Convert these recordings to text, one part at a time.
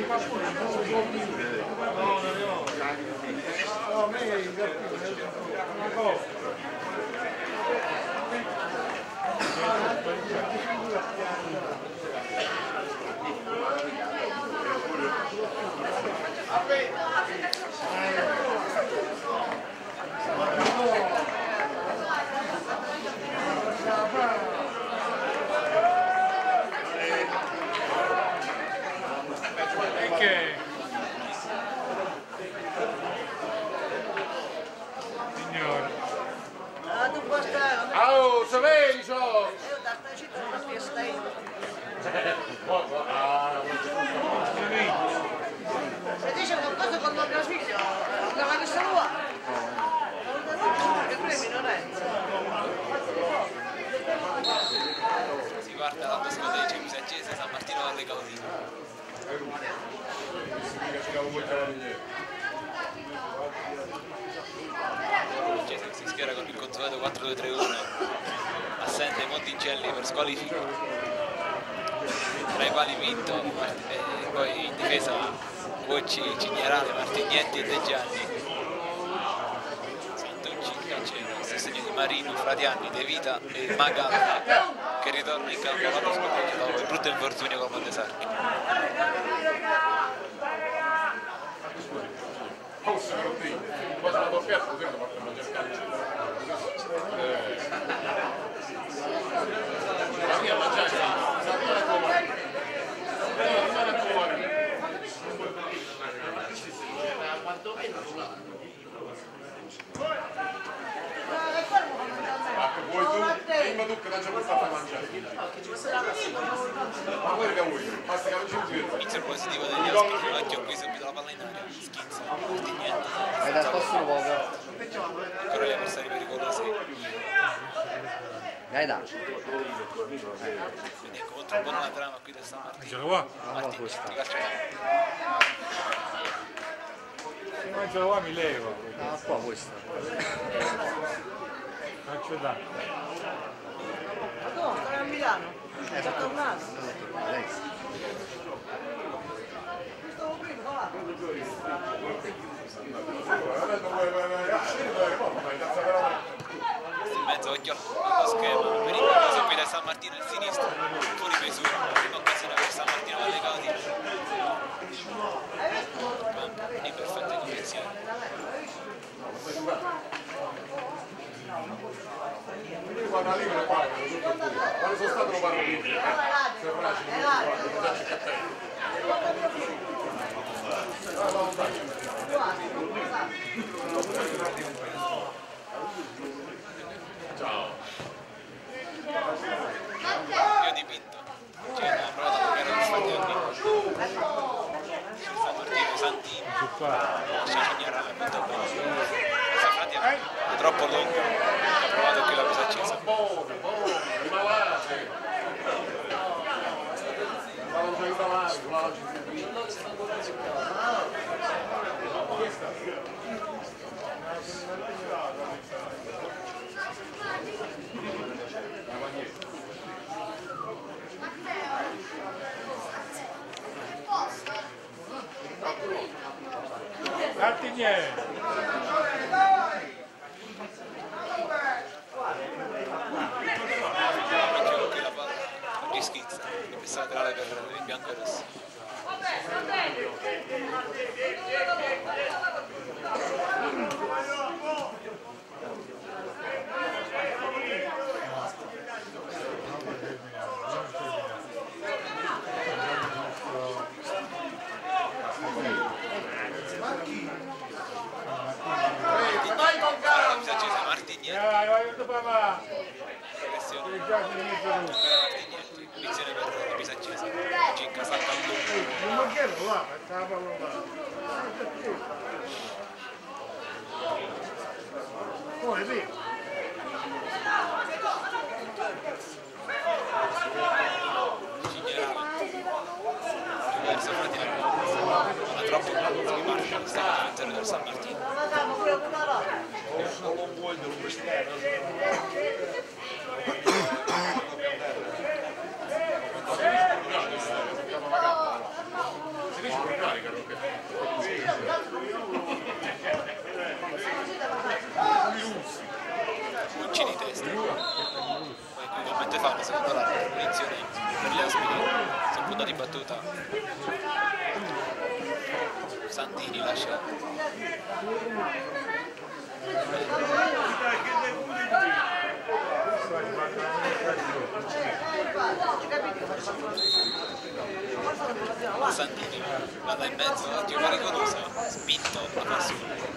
Si schiera con il consueto 4-2-3-1, assente Monticelli per squalifica, tra i quali Vinto, e poi in difesa Cuocci, Cignerale, Martignetti e De Gianni. Santucci in cancello, sostegno di Marino, Fratianni, De Vita e Magalla, che ritorna in campo l'anno scorso dopo il brutto infortunio con Montesarchi. Inizio positivo degli altri, occhio qui subito la palla in aria, schizza, Martignetti. Hai dato posto poco. Ancora gli avversari pericolosi. Dai da. Quindi ecco molto buona la trama qui del San Martino. Ce la qua? Martignetti, calcio Se non ce la qua mi levo. Ah, qua questa. Faccio da. Ma tu, stai a Milano? Sei tornato? Stavo prima, va. in mezzo, occhio allo schema, pericoloso qui da San Martino al sinistro, fuori misura, prima occasione per San Martino alle Caudine. In perfette condizioni. Guarda lì me qua, quando sono stato lo parlo lì. Ciao. Io dipinto. Cioè, ho provato a giocare con Fratianni. San Martino, Santini. Cignerale, molto bene. Fratianni è troppo lungo. Ha provato qui la cosa accesa. Martignetti! Oggi schizza, questa laterale per il bianco-rosso. Punizione per la pisa accesa, Cicca salta un verso Fratianni, ma troppo si marcia, sta all'interno del San Martino. fallo secondo l'arbitro, punizione per gli ospiti sul punto di battuta. Santini lascia Santini, palla in mezzo, attimo pericolosa, spinto a passo.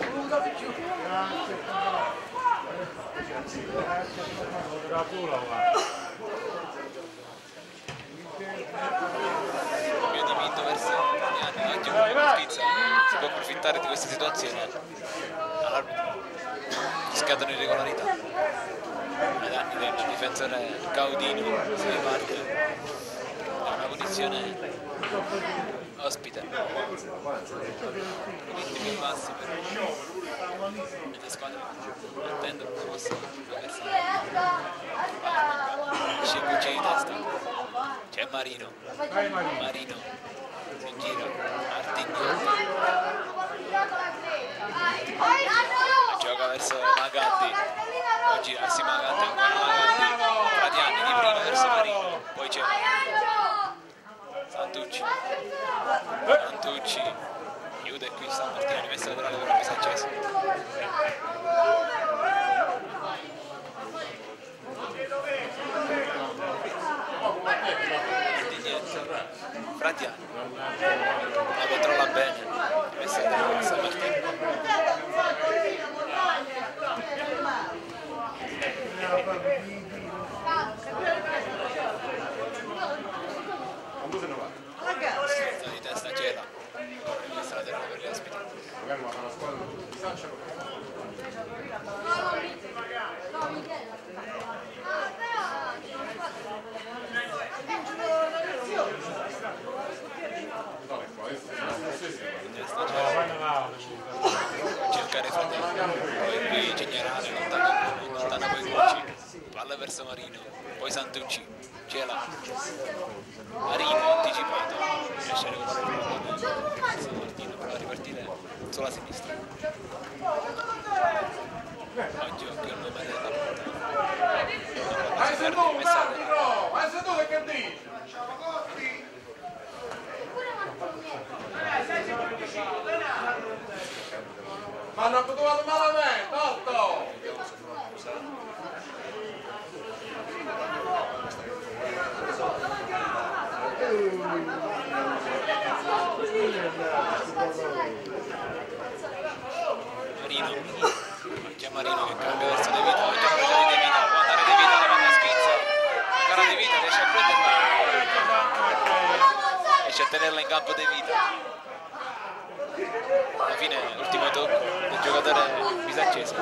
Cambio di vinto verso Fradiani, ottimo schizza, si può approfittare di questa situazione. All'arbitro scattano irregolarità ai danni del difensore Caudino, si riparte da una punizione ospite. Ritmi bassi per le squadre attendono una mossa avversaria. Scingucci di testa, c'è Marino, Marino si gira, Artignotti gioca verso Magatti, può girarsi Magatti, ancora Magatti, Fradiani di prima verso Marino, poi c'è Santucci, chiude qui San Martino, rimessa laterale per Pisaccesi. Fradiani la controlla bene, rimessa laterale per San Martino. Di testa Gela, rimessa laterale per gli ospiti. Cercare Fratelli, poi qui Generale, lontana poi Gucci, palla verso Marino, poi Santucci, Gela, Marino anticipato, riesce a recuperare il pallone, San Martino prova a ripartire sulla sinistra. Oggi occhio al nome della porta. Vai seduto, bravo, vai seduto che dici? Ma hanno abituato malamente, Otto! Marino, c'è Marino che cambia verso De Vita, oggi ha preso di De Vita, può andare De Vita, la palla schizza, ancora De Vita, riesce a prenderla, riesce a tenerla in campo De Vita. Alla fine l'ultimo tocco del giocatore Pisaccesi.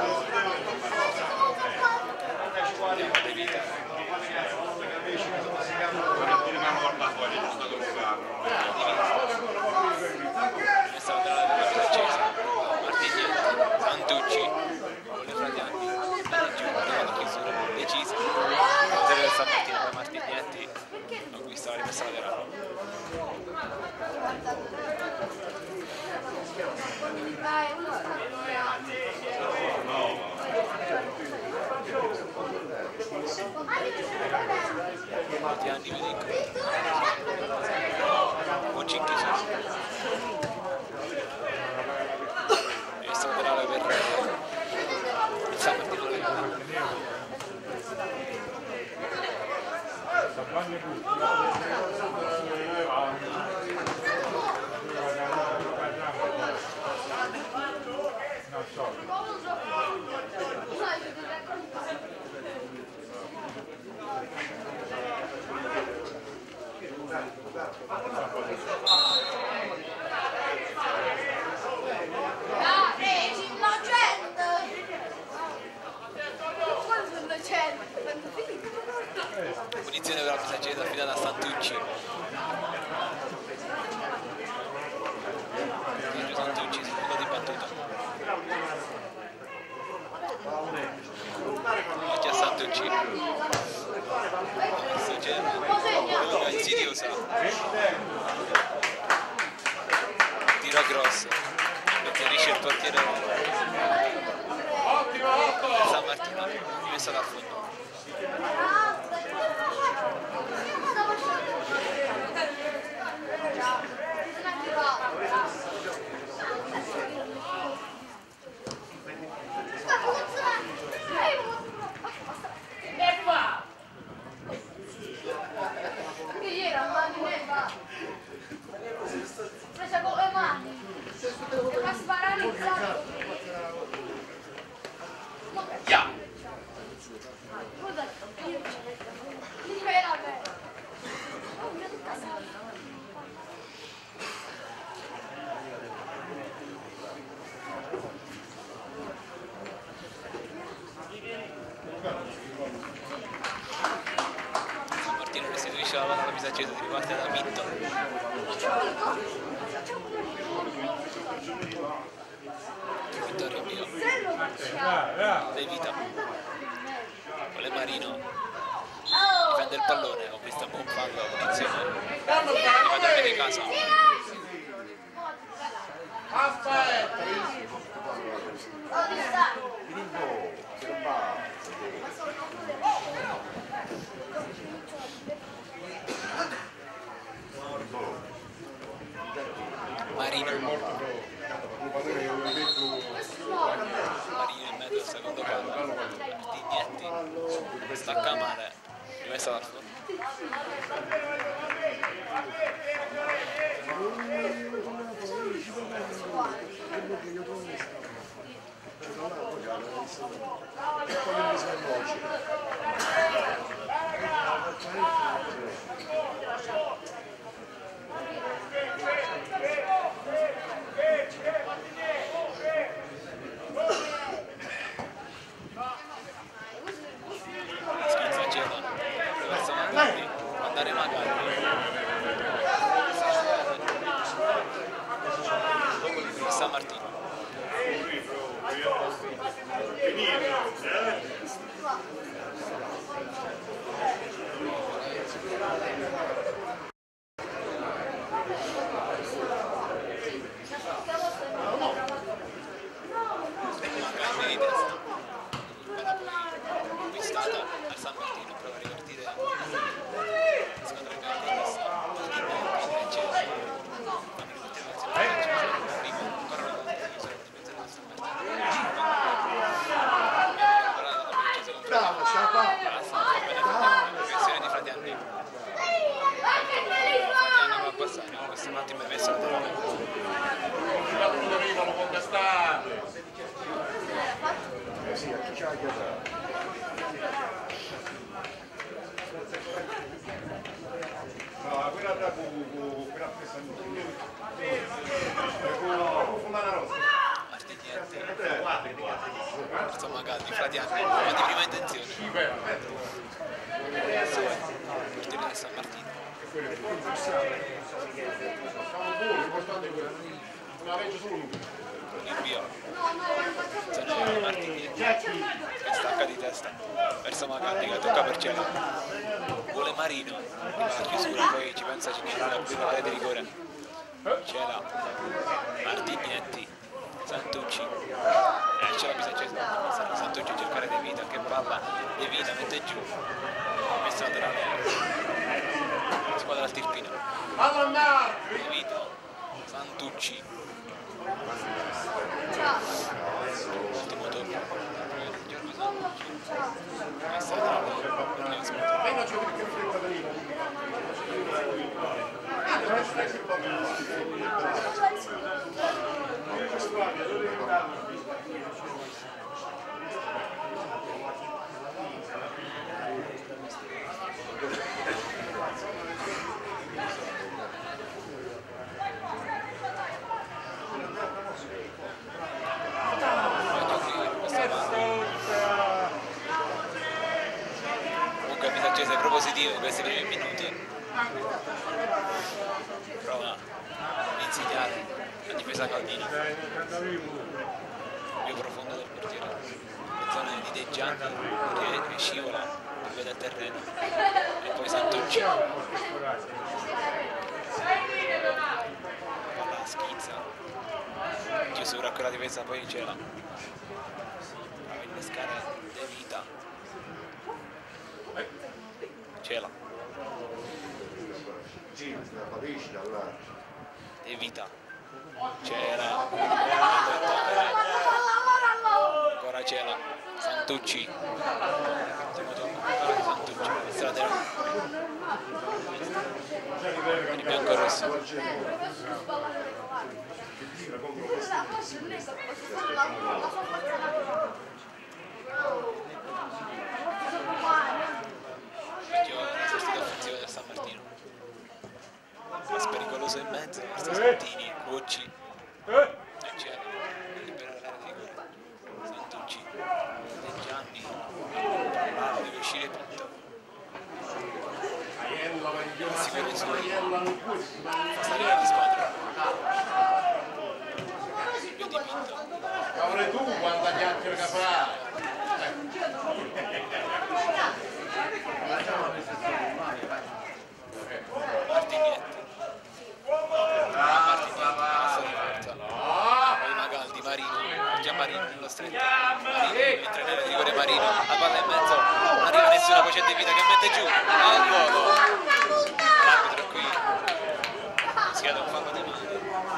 Andiamo De Vita. Messa laterale per Pisaccesi. Martignetti, Santucci, con le Fradiani, la chiusura decisa. Serie del San Martino da Martignetti, conquista la rimessa laterale. Molti anni vedi Gucci in chiusura e laterale per il San Martino punizione per la Pisaccesi affidata a Santucci. Santucci sul punto di battuta. Oggi a Santucci. Quello è insidiosa. Tiro grosso. Inserisce il portiere San Martino, rimessa dal fondo. Bisaccese si riparte da Vinto. Vittorio Pio. De Vita. Vuole Marino. Prende il pallone, con questa buon fallo insieme. Arriva da Bene Casa. Marino in mezzo al secondo palo. Martignetti stacca male, rimessa dal fondo. Schizza Gela, verso Magalli, andare Magalli. San Martino. Magalli di testa. Conquistata dal San Martino, prova a ripartire. Squadra di testa. Di Fratianni. Fratianni va a passare, questo è un attimo messo laterale. Non arrivano con castate. Sì, a chi c'ha no, quella da quella presa Forza Magalli, Fratianni, ma di prima intenzione. Portiere del San Martino. Invio. Zona Martini. Che stacca di testa. Verso Magalli che tocca per Cela. Vuole Marino. Arriva la chiusura, poi ci pensa Cignetti a aprire la rete di rigore. Cela. Martignetti. Santucci. C'è la Bisaccese. Santucci a cercare De Vita. Che palla. De Vita mette giù. Messa laterale. Squadra al Tirpino. De Vita. Santucci. Ultimo tocco. Giorgio Santucci. Messa laterale. Comunque Bisaccese è propositivo in questi primi minuti. Prova a insidiare la difesa Caldini. Più profondo del portiere. Zona di De Gianni che scivola, vede il terreno. E poi Santucci. Palla schizza. Chiusura con la difesa, poi Cela. Prova a innescare De Vita. Cela. De Vita. Cela. Ancora Cela. Santucci. Ultimo tocco. Ancora di Santucci. Laterale. Per il bianco rosso. L'esercito offensivo del San Martino. Pass pericoloso in mezzo, questa Santini, Cuocci e Cela, liberare l'area di rigore. Santucci, De Gianni, deve uscire punto. che nessuno fa salire la squadra. Io dipinto. Cavolo tu quanta chiacchiere che fai? Martignetti. Poi Magaldi, Marino, già Marino nello stretto. Marino, entra nel rigore Marino, la palla in mezzo, non arriva nessuno, poi c'è De Vita che mette giù, al volo. L'arbitro qui, si chiede un fallo di mano.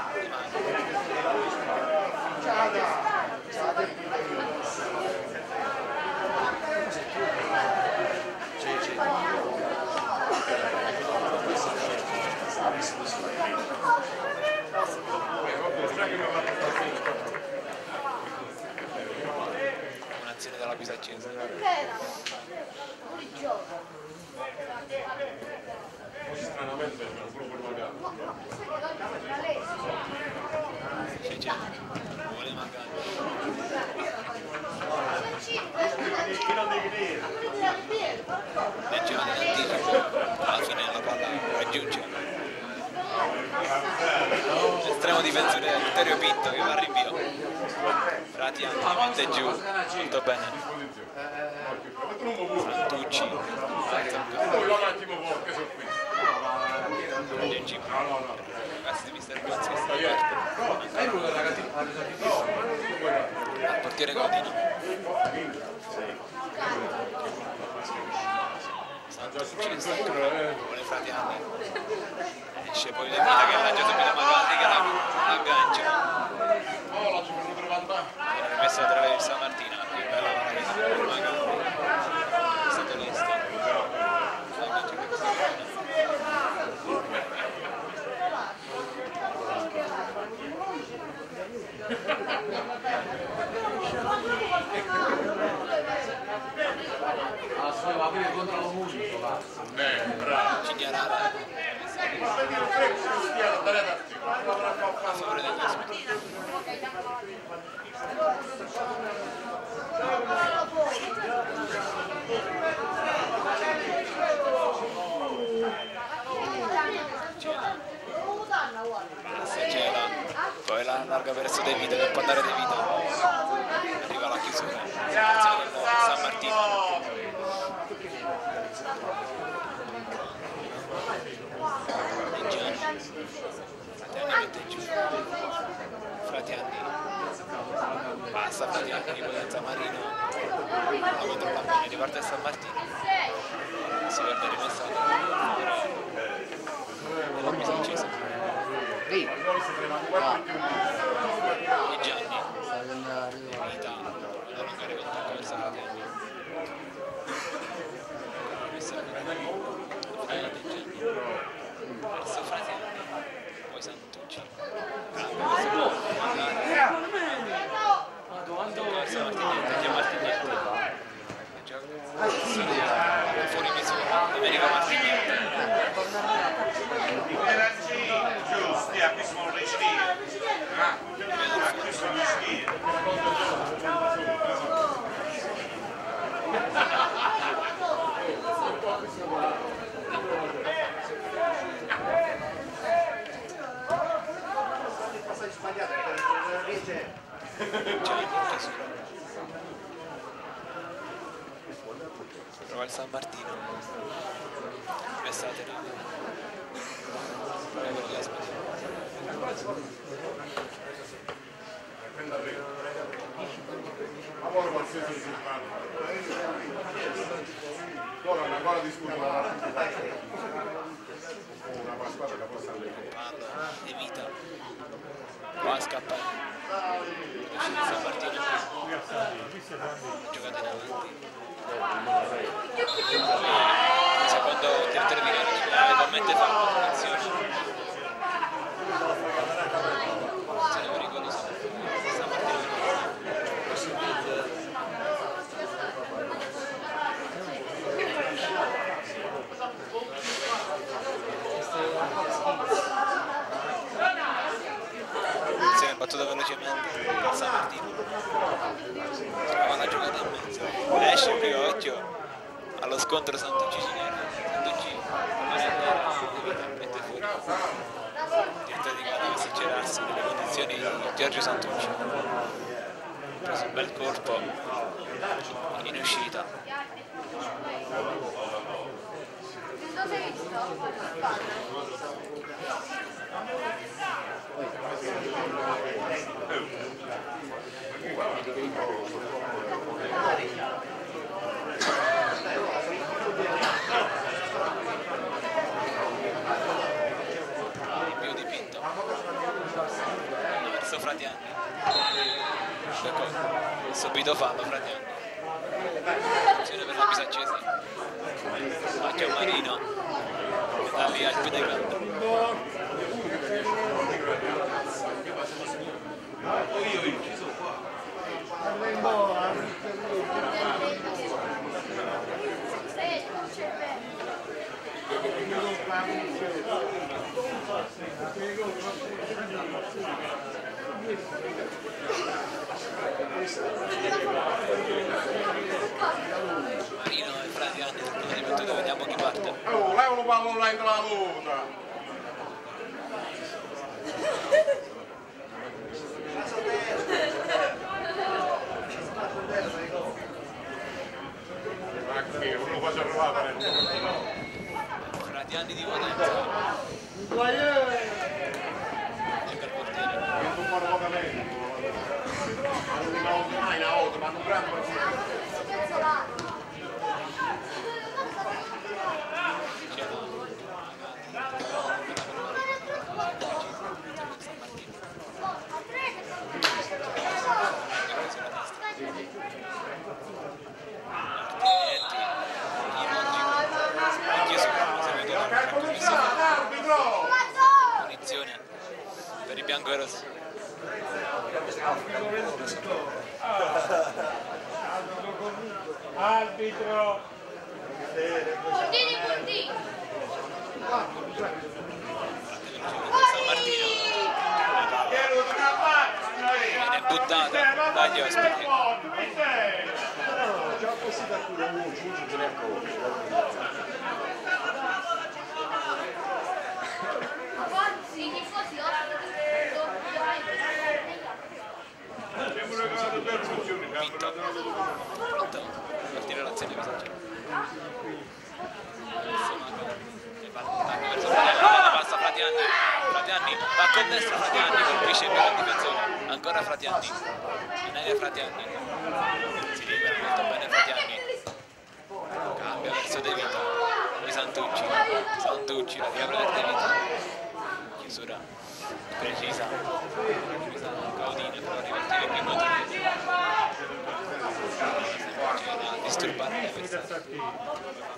Un'azione della Pisaccese. Stranamente c'è un gruppo Magaldi. C'è, vuole Magaldi. Leggeva nell'anticipo, alla fine la palla raggiunge l'estremo difensore Vittorio Pinto che va al rinvio. Fratiani mette giù, tutto bene. Santucci, Poi un attimo forte sul qui. raggiungibile. Ragazzi di Mister Gozzi che sta al portiere Godino. Santucci vuole Fratiani. Esce poi De Vita che lancia subito Magaldi che la aggancia. Oh, la ci fanno trovare. Viene rimessa tra le San Martina, qui bella la rete per Magaldi. È stato lesto. Bravo. Cignarara. A favore degli ospiti. Cela, poi la allarga verso De Vita per andare De Vita. Arriva la chiusura. San Martino. Fratiani mette giù. Fratiani. Passa Fratiani di potenza Marino. La controlla bene, riparte San Martino. Si perde rimessa della Pisaccese. E Gianni. Vita. Da allungare contacto verso Fratiani. Messa la di Gianni. Verso Fratiani. Poi Santucci. Verso Martignetti. Già Martignetti. Fuori misura. Domenico Martignetti. Giusti, a qui sono le scie. Qui sono le scie. Prova il San Martino. Messa la tenere. Prova per gli ospiti. Lavoro qualsiasi si fa. Loro hanno ancora discusso una squadra che possa allenare. Palla di Vita. Va a scappare. San Martino. Giocate in avanti. Secondo direttore di gara eventualmente fa un'azione pericolosa. San Martino. Azione battuta velocemente da San Martino. Trova la giocata in mezzo. Esce prima occhio allo scontro Santucci Cinera. Santucci rimane a terra. messo nelle condizioni Giorgio Santucci. Ha preso un bel colpo in uscita. Più dipinto verso Fratianni, ecco, subito fallo Fratianni, azione per la Pisaccesi, macchia un Marino che da lì al più dei grandi. Marino e Fratianni sul di battuta, vediamo chi parte. Oh, leva un pallone dentro la luna! Non lo faccio arrivare. Fratianni di Potenza. Ecco il portiere. Non può arrivare. Non mai una volta, ma non grande. Punizione per i biancorossi. Arbitro! San Martino viene buttata dagli ospiti. Vinto. Pronto per tirare l'azione Pisaccesi. Passa Fratianni, Fratianni va con destra, Fratianni colpisce il gran difensore, ancora Fratianni, in aria Fratianni, si libera molto bene Fratianni, cambia verso De Vita, di Santucci, Santucci la riapre per De Vita, chiusura precisa Gaudini, però arriva il tiro in minuto, a disturbare l'avversario.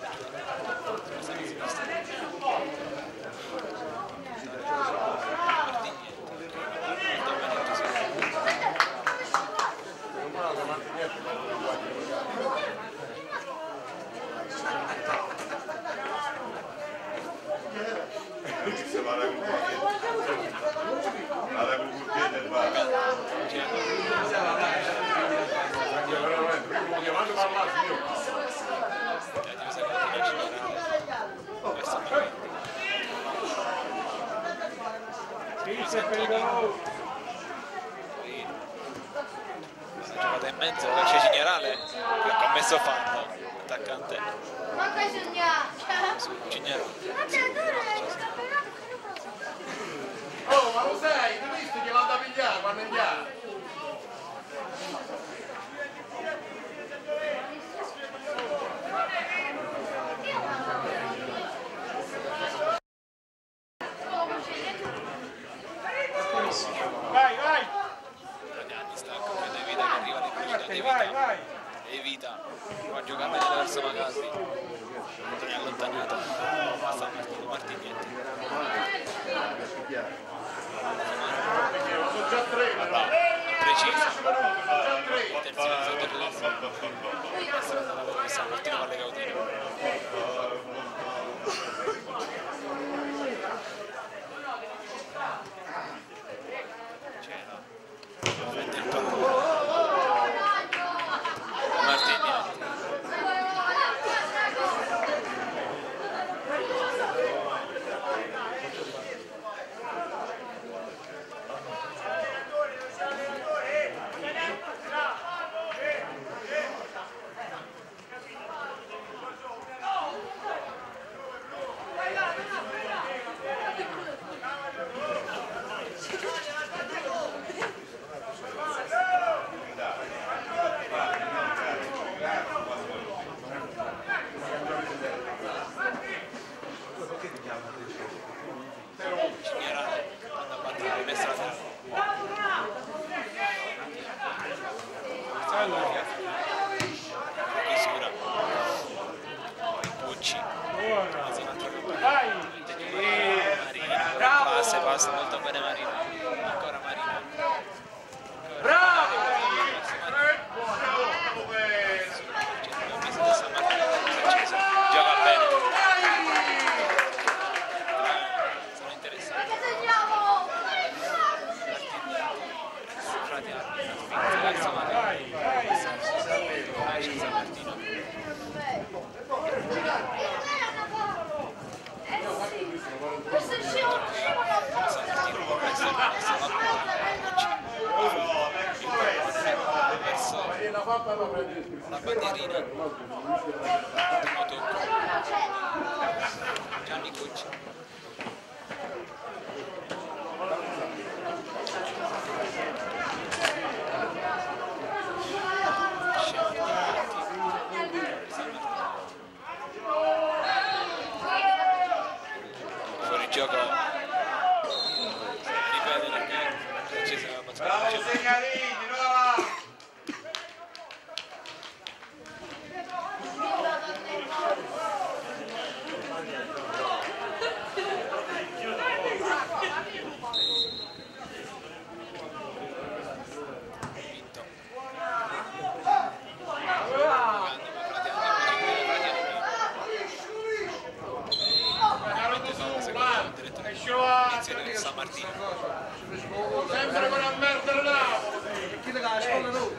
Giocata in mezzo, c'è Cignarale che ha commesso fallo, attaccante su Cignarale. Oh, ma lo sai, tu visto che vado a pigliare quando andiamo? Vai, vai! Fratianni stacca, De Vita che arriva all'incrocio da De Vita. De Vita va a giocare verso Magasi, non è allontanato, passa Martignetti. Sono già tre, però. Precisa. Già tre. Attenzione, Soterlesi. Questa è stata per San Martino con le Gaudini. Prende il pallone. Martignetti. rimessa laterale. Che sicura. Poi Pucci. Quasi un altro colpo. Marino. Classe, passa molto bene Marino. Ancora Marino. Bravo! Gioca bene. Sono interessati. Frati verso Marino. San Martino. La bandierina, primo tocco, Gianni Cucci. Fuori gioco, ripete perché Bravo Segnalini, no! San Martino. Sempre con la merda là! Chi le la scuola lui?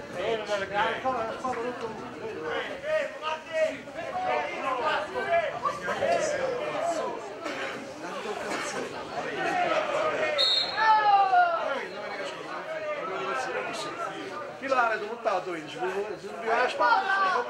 Chi l'ha buttato in? Si subiva la spalla?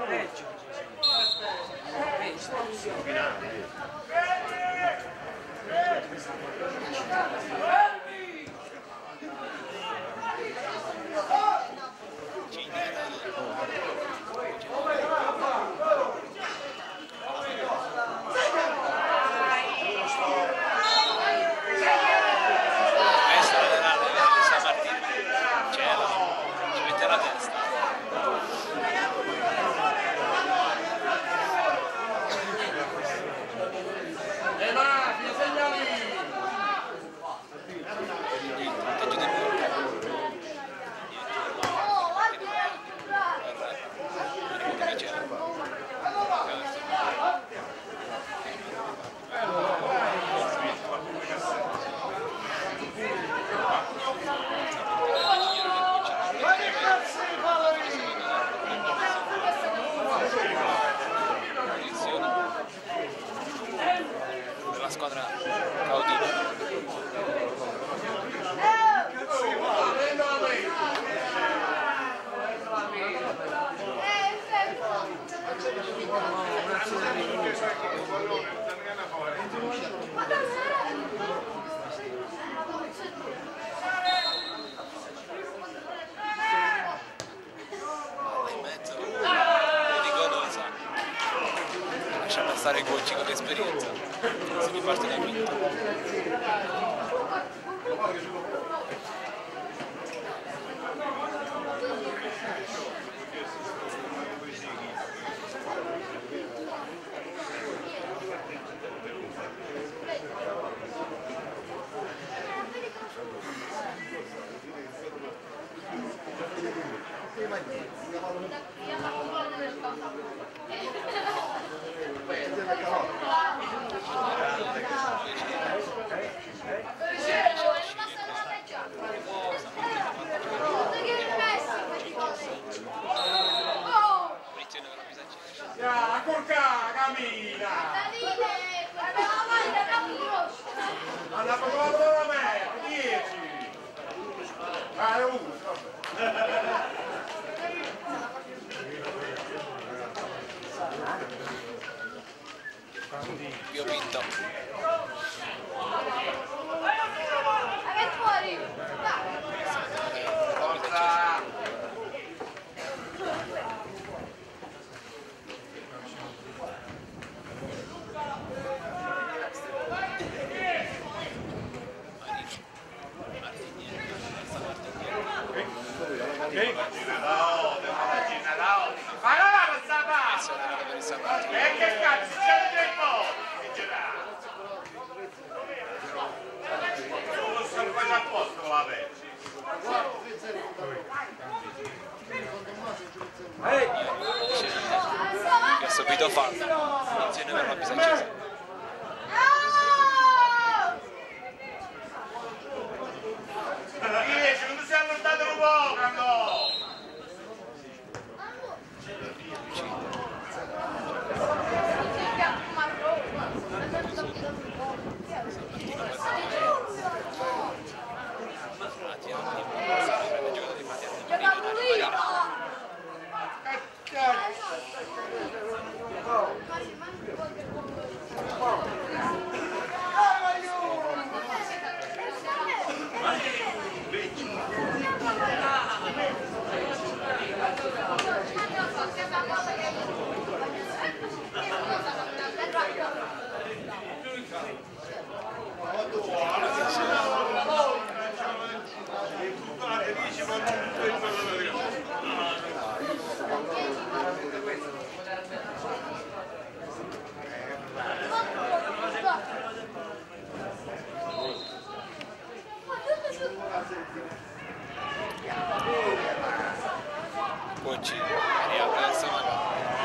La squadra Caudino. In mezzo, di Godosa. Lascia passare Cucci con l'esperienza. Si riparte da quinto. Pio Pinto. Marino. subito fallo, attenzione per la Bisaccese. Non ti sei allontanato un po', no! Poggi riapre il Samara,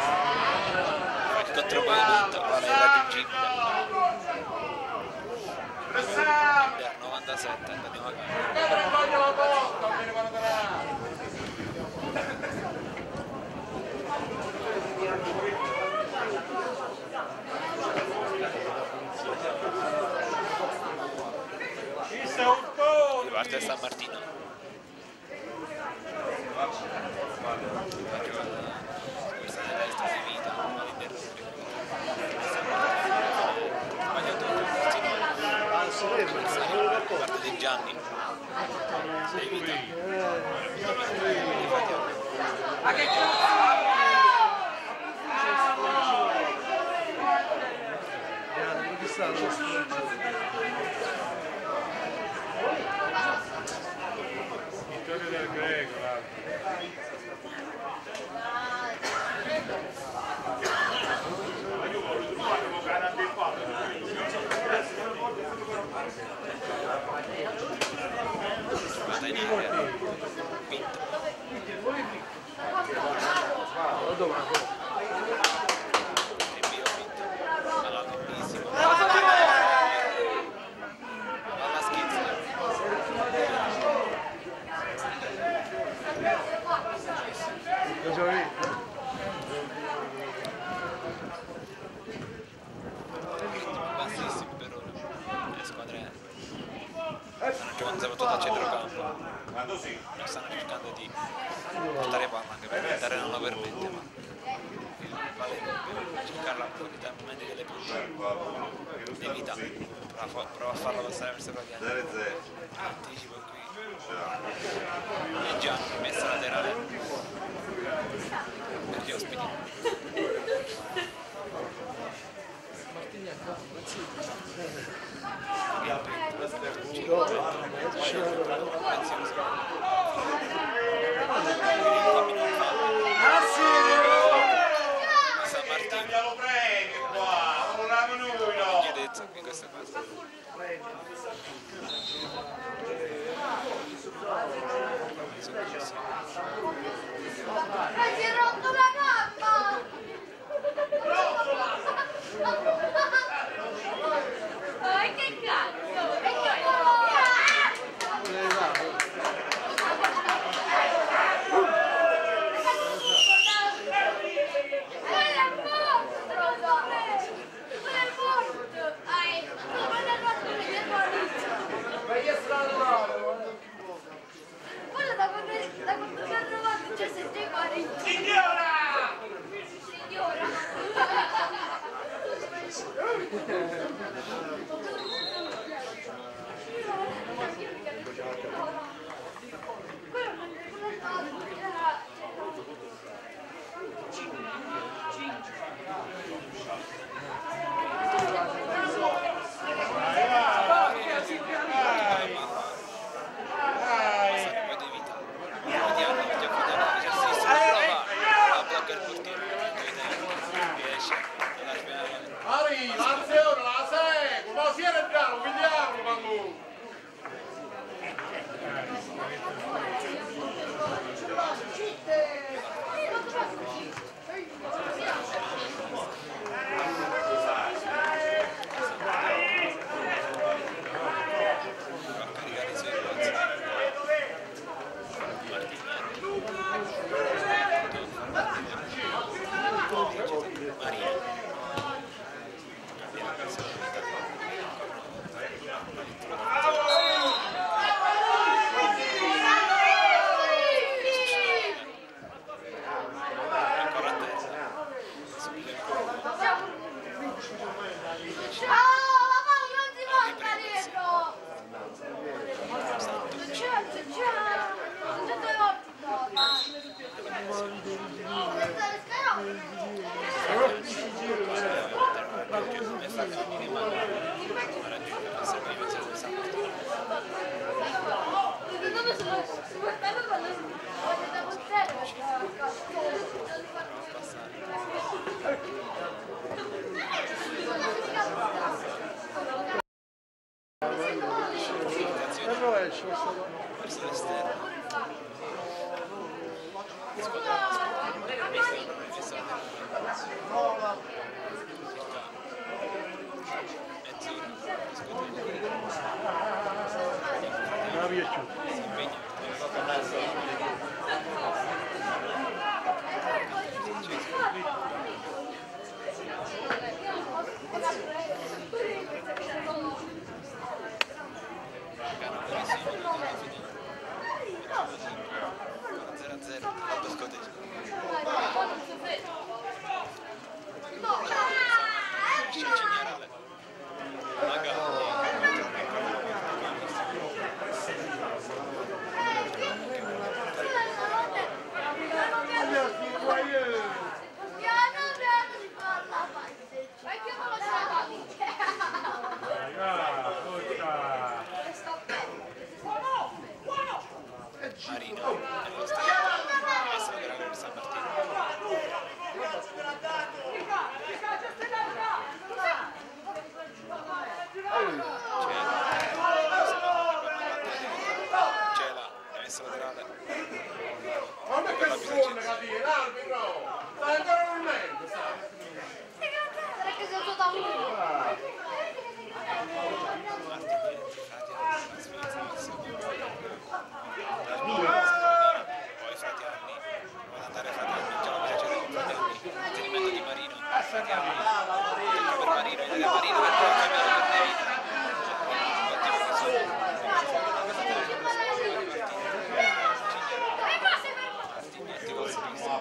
il contromovimento quale è raggiungibile. 97, andiamo a parte San Martino. Questa è la destra di vita, sbagliato parte di Gianni di vita. Vittorio del Greco, Vada in aria, vinto. Rinvio vinto, alla bellissima. Alla schizza. Bassissimi per ora, le squadre stanno giocando soprattutto a centrocampo, non stanno cercando di portare palla anche perché il terreno non lo permette, ma vale cercarla un po' di momenti delle punte, evita, prova a farlo passare verso la pianta, anticipo qui, e Gianni messa laterale per gli ospiti. San Martino lo prego qua, non volevamo noi, no? chiedezza in questa fase. Si è rotto la gamba! Oh, che cazzo! esce? Verso l'esterno. Squadra messa Non mi è piaciuto. si impegna. Marino nello stadio adesso vedrà come sta partendo. Cela, è messo laterale. Poi Fratianni, vuole andare Fratianni, già non mi piace con Fratianni, intendimento di Marino, Fratianni, tocca per Marino, in area Marino per poi cambiare per De Vita. Ottimo che sono, Martignetti col sinistro.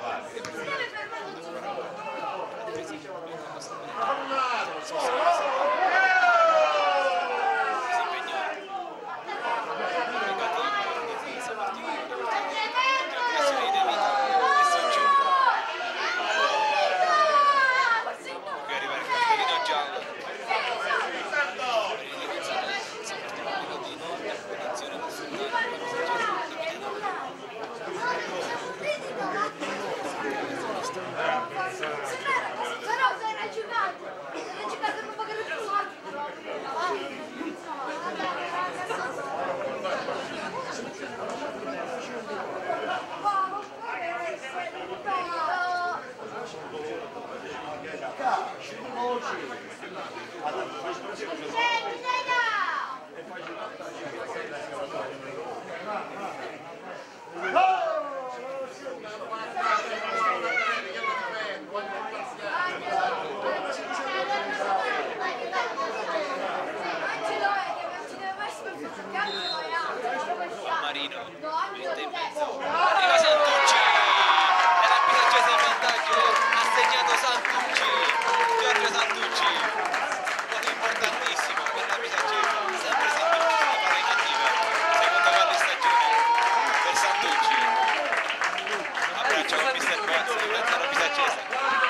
Marino, mette in mezzo, arriva Santucci, è la Pisaggese in vantaggio, ha segnato Santucci, Giorgio Santucci, stato importantissimo per la Pisaggese, sempre Santucci sulla palla inattiva, secondo gol di stagione per Santucci, abbraccio con Mister Boz, 1-0 Pisaggese.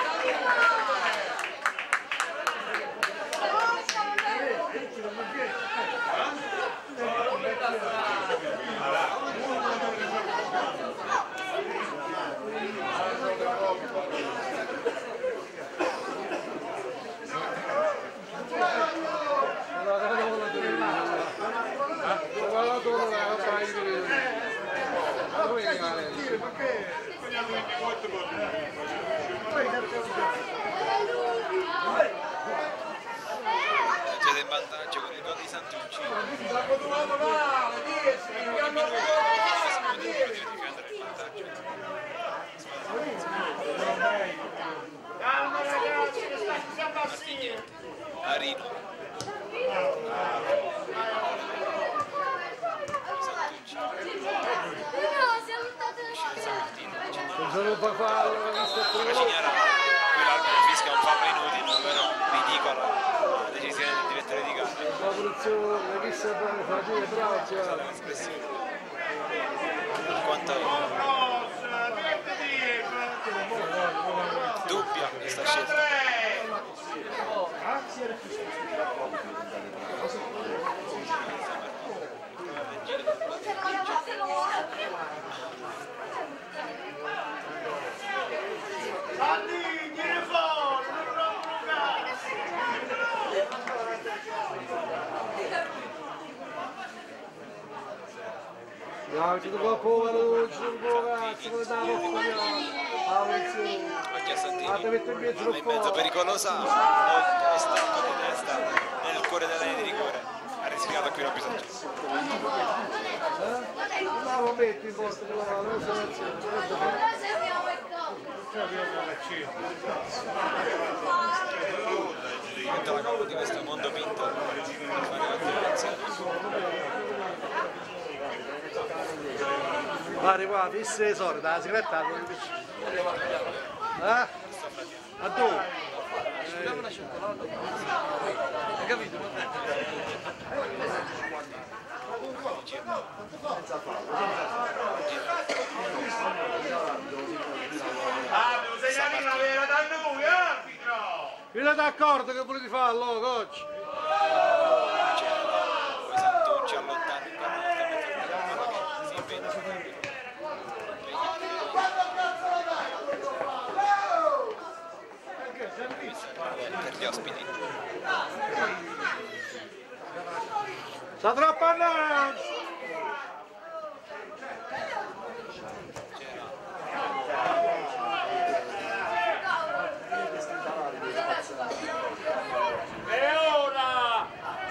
Siete in vantaggio con il gol di Santucci. Marino. Sono fallo, l'ho visto prima. Cignara, qui l'arbitro fischia un fallo inutile, però ridicolo la decisione del direttore di gara. La produzione, chi sa bene, fa dire braccia. L'espressione. In quanto dubbia questa scelta. No, ci devo povero, ci devo cazzo, come da Oggi a Santini, ti metto in mezzo palla in mezzo pericolosa, molto stanco di testa nel cuore della linea di rigore, ha rischiato qui la Pisacese. No, lo metti in posto, non so Diventa la causa di questo mondo pinto per fare la combinazione. Guarda qua, fisse le solite, la sigaretta a dove? Una cioccolata. Hai capito? Arbitro, segnalino vera da noi, arbitro! Fino d'accordo che volete farlo, coach? Poi Santucci allontana il pallone si inventa per gli ospiti. Sta troppo andando! E ora!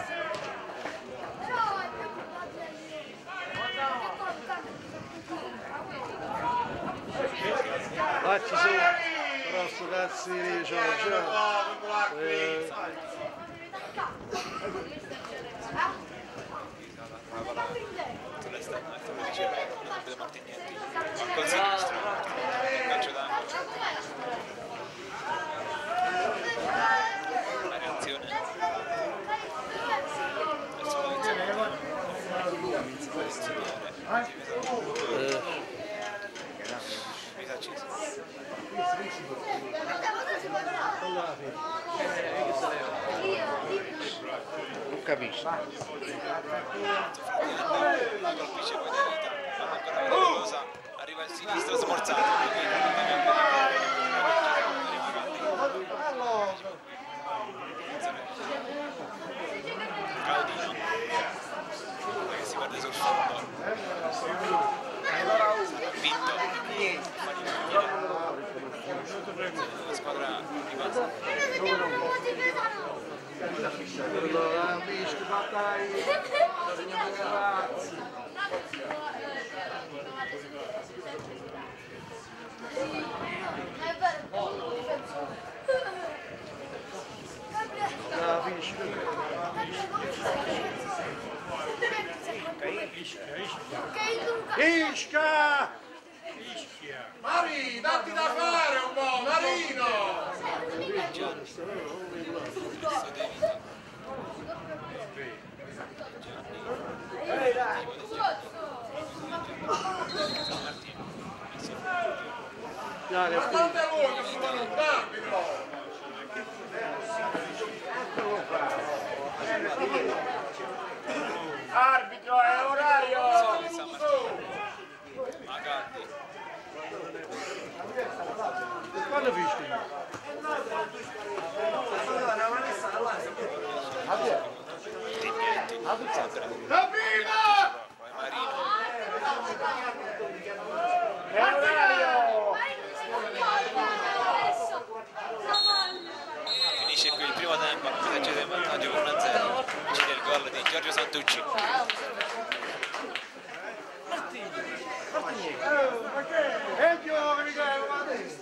Là ci sono, però sto cazzo di Giorgio. Sull'esterno, lo riceve, non vede Martignetti, col sinistro, calcio d'angolo. La reazione verso Pisacese. Non capisci. La colpisce poi da vita, ma ancora pericolosa, arriva il sinistro smorzato. Caudino che si guarda sul fondo, vinto la squadra rimasta. Amici, battaglia, ragazzi. Isca! Mari, datti da fare un po', Marino! Dai, Ma quante volte si fanno un arbitro? Arbitro, è orario! San Martino, Magaldi, quando fischi? Martignetti, sempre La prima! poi Marino, È orario! finisce qui il primo tempo, Pisacese in vantaggio con 1-0, incide il gol di Giorgio Santucci. E giovani che ma adesso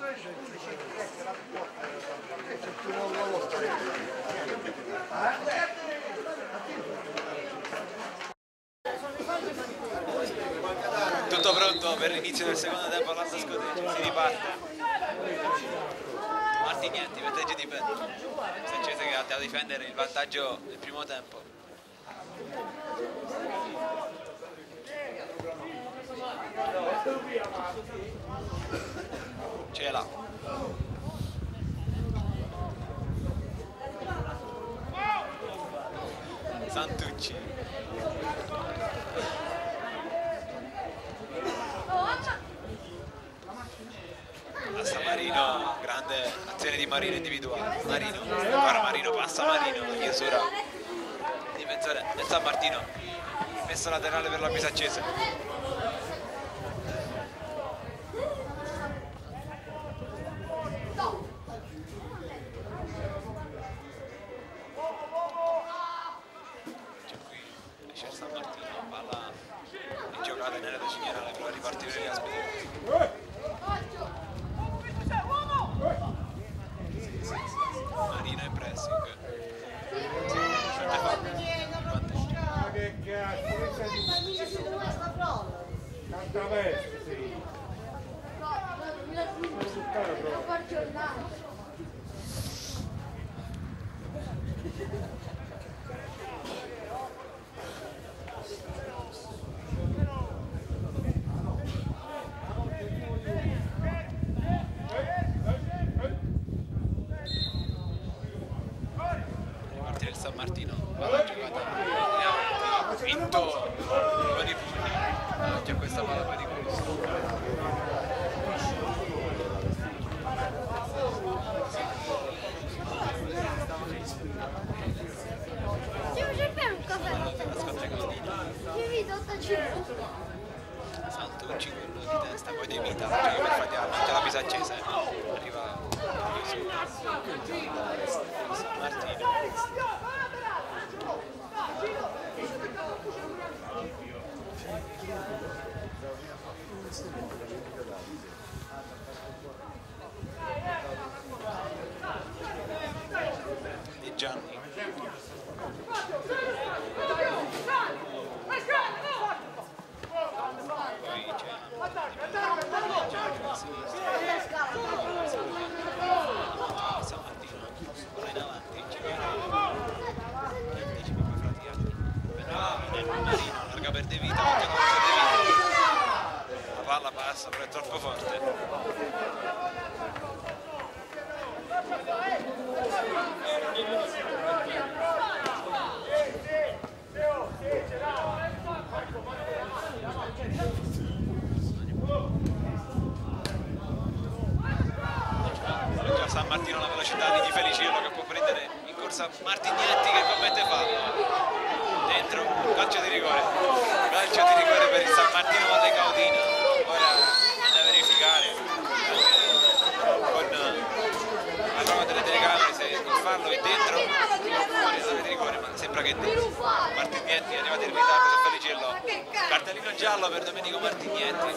Tutto pronto per l'inizio del secondo tempo all'Alta Scoteggio, si riparte. Martignetti, vantaggio di Petto. Pisacese che ha da difendere il vantaggio del primo tempo. Ce l'ha. Santucci. Passa Marino, grande azione di Marino individuale. Marino, ancora Marino, passa Marino, la chiusura. Difensore del San Martino, messo laterale per la Pisacese. arrivata in area da segnalare per ripartire gli aspetti. Marina in pressing. Che cazzo, Cantaverso, sì. Ripartire il San Martino, palla giocata vinto con i pugni, oggi a questa palla pericolosa. Santucci quello di testa, poi De Vita, gioca per Fradiano, c'è la pisa accesa, arriva su San Martino. Di Gianni. Poi c'è San Martino, ora in avanti, ci viene 15 per Fradiano. Marino, larga per De Vita, la palla passa, però è troppo forte. Già San Martino la velocità di Di Feliciello che può prendere in corsa Martignetti che commette fallo. Dentro, calcio di rigore per il San Martino Valle Caudina. Ora da verificare con la prova delle telecamere se il fallo è dentro fuori da di rigore, ma sembra che è dentro. Martignetti è arrivato in ritardo su Feliciello, cartellino giallo per Domenico Martignetti.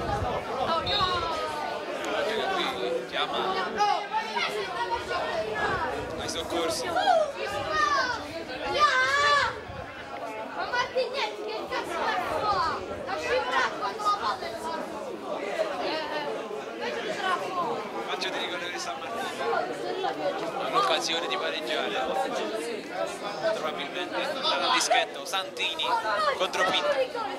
Che qui chiama ai soccorsi. Ma Martignetti che cazzo fa qua? Lasci il quando la palla è Calcio di rigore di San Martino. L'occasione di pareggiare. Probabilmente dal dischetto Santini contro Pinto.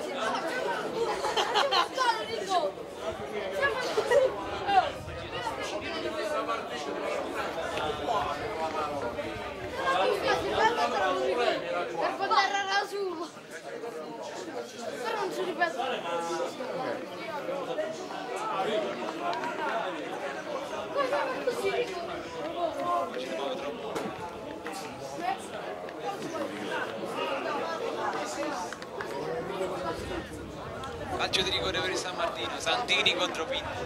Per poter era su. Però non si ripete. Calcio di rigore per il San Martino, Santini contro Pinto.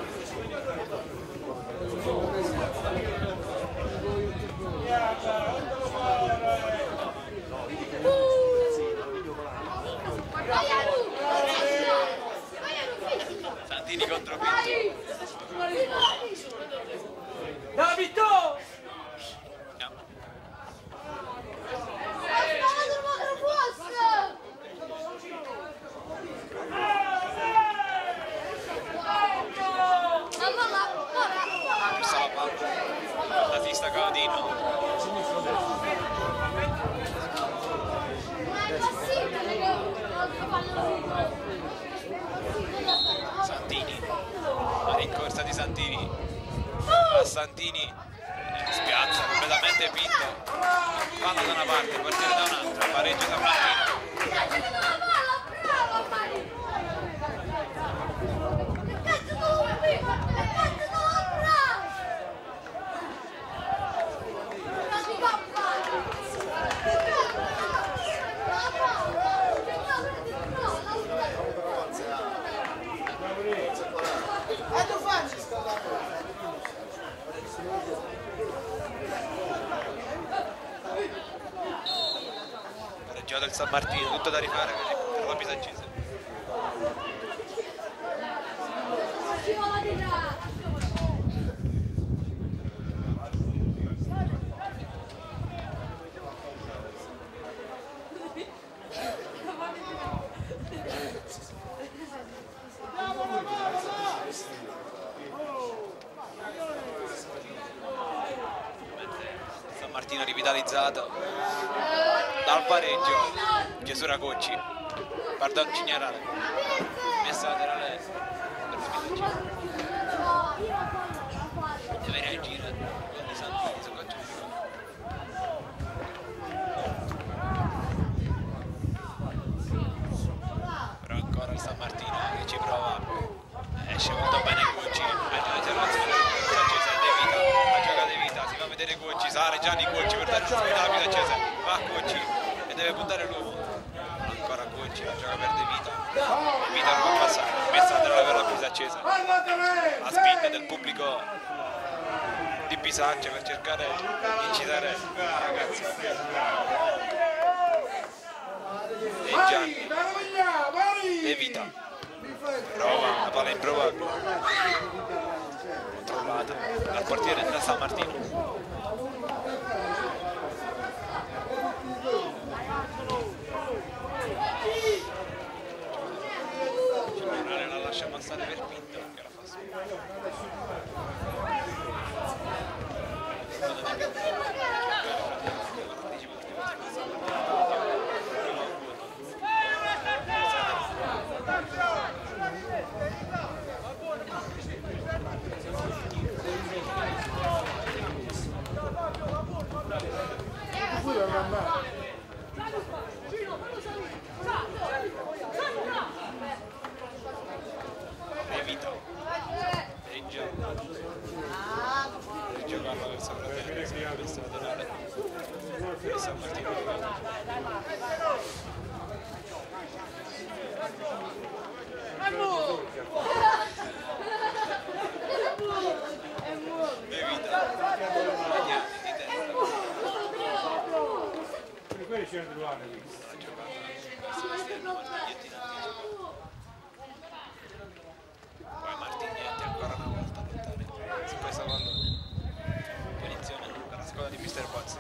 Santini contro Pinto. Davito! La testa Caudino. Santini, la rincorsa di Santini a Santini, spiazza completamente Pinto, palla da una parte, portiere da un'altra, pareggio San Martino. Pareggiato il San Martino, tutto da rifare per la Pisaccese. Martino rivitalizzato dal pareggio. Chiusura Cocci, pardon Cignarale, messa laterale per Spinacci. Deve reagire con De Santini su calcio di rigore. Però ancora il San Martino che ci prova, esce molto bene Cocci, la gioca De Vita, si fa vedere Cocci, sale Gianni Cocci per dare possibilità alla Pisa Cese, va Cocci e deve puntare l'uomo, ancora Cocci, la gioca per De Vita, De Vita non va a passare, messa laterale per la Pisa Cese, la spinta del pubblico di Bisaccia per cercare di incitare la ragazza. E Gianni De Vita prova una palla improbabile controllata dal portiere da San Martino. Cignarale la lascia passare per Pinto che la fa Evita Reggio parla verso la terra, verso laterale e San Martino Evita Magnani di testa. Quelli c'è un duale lì. La giocata Sebastiano Martignetti in anticipo. Poi Martignetti ancora una volta lottare su questo pallone. Punizione per la squadra di Mister Bozzi.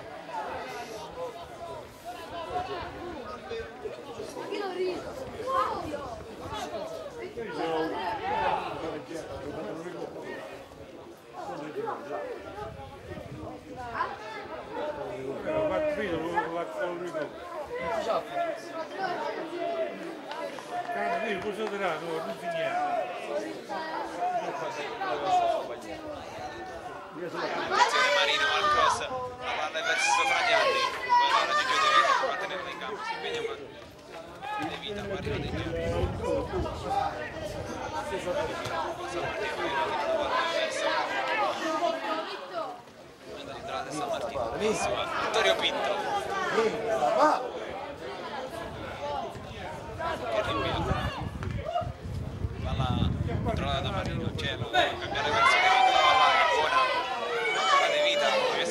Attenzione Marino al cross, la palla è verso Fragnani, poi la raggiunge De Vita per mantenerla in campo, si impegna De Vita, Marino De Vita. San Martino che la palla è verso. Manda l'entrata San Martino, Vittorio Pinto. Che rinvia. Palla controllata da Marino, cielo, cambiare verso De Vita, la palla è buona. De Vita,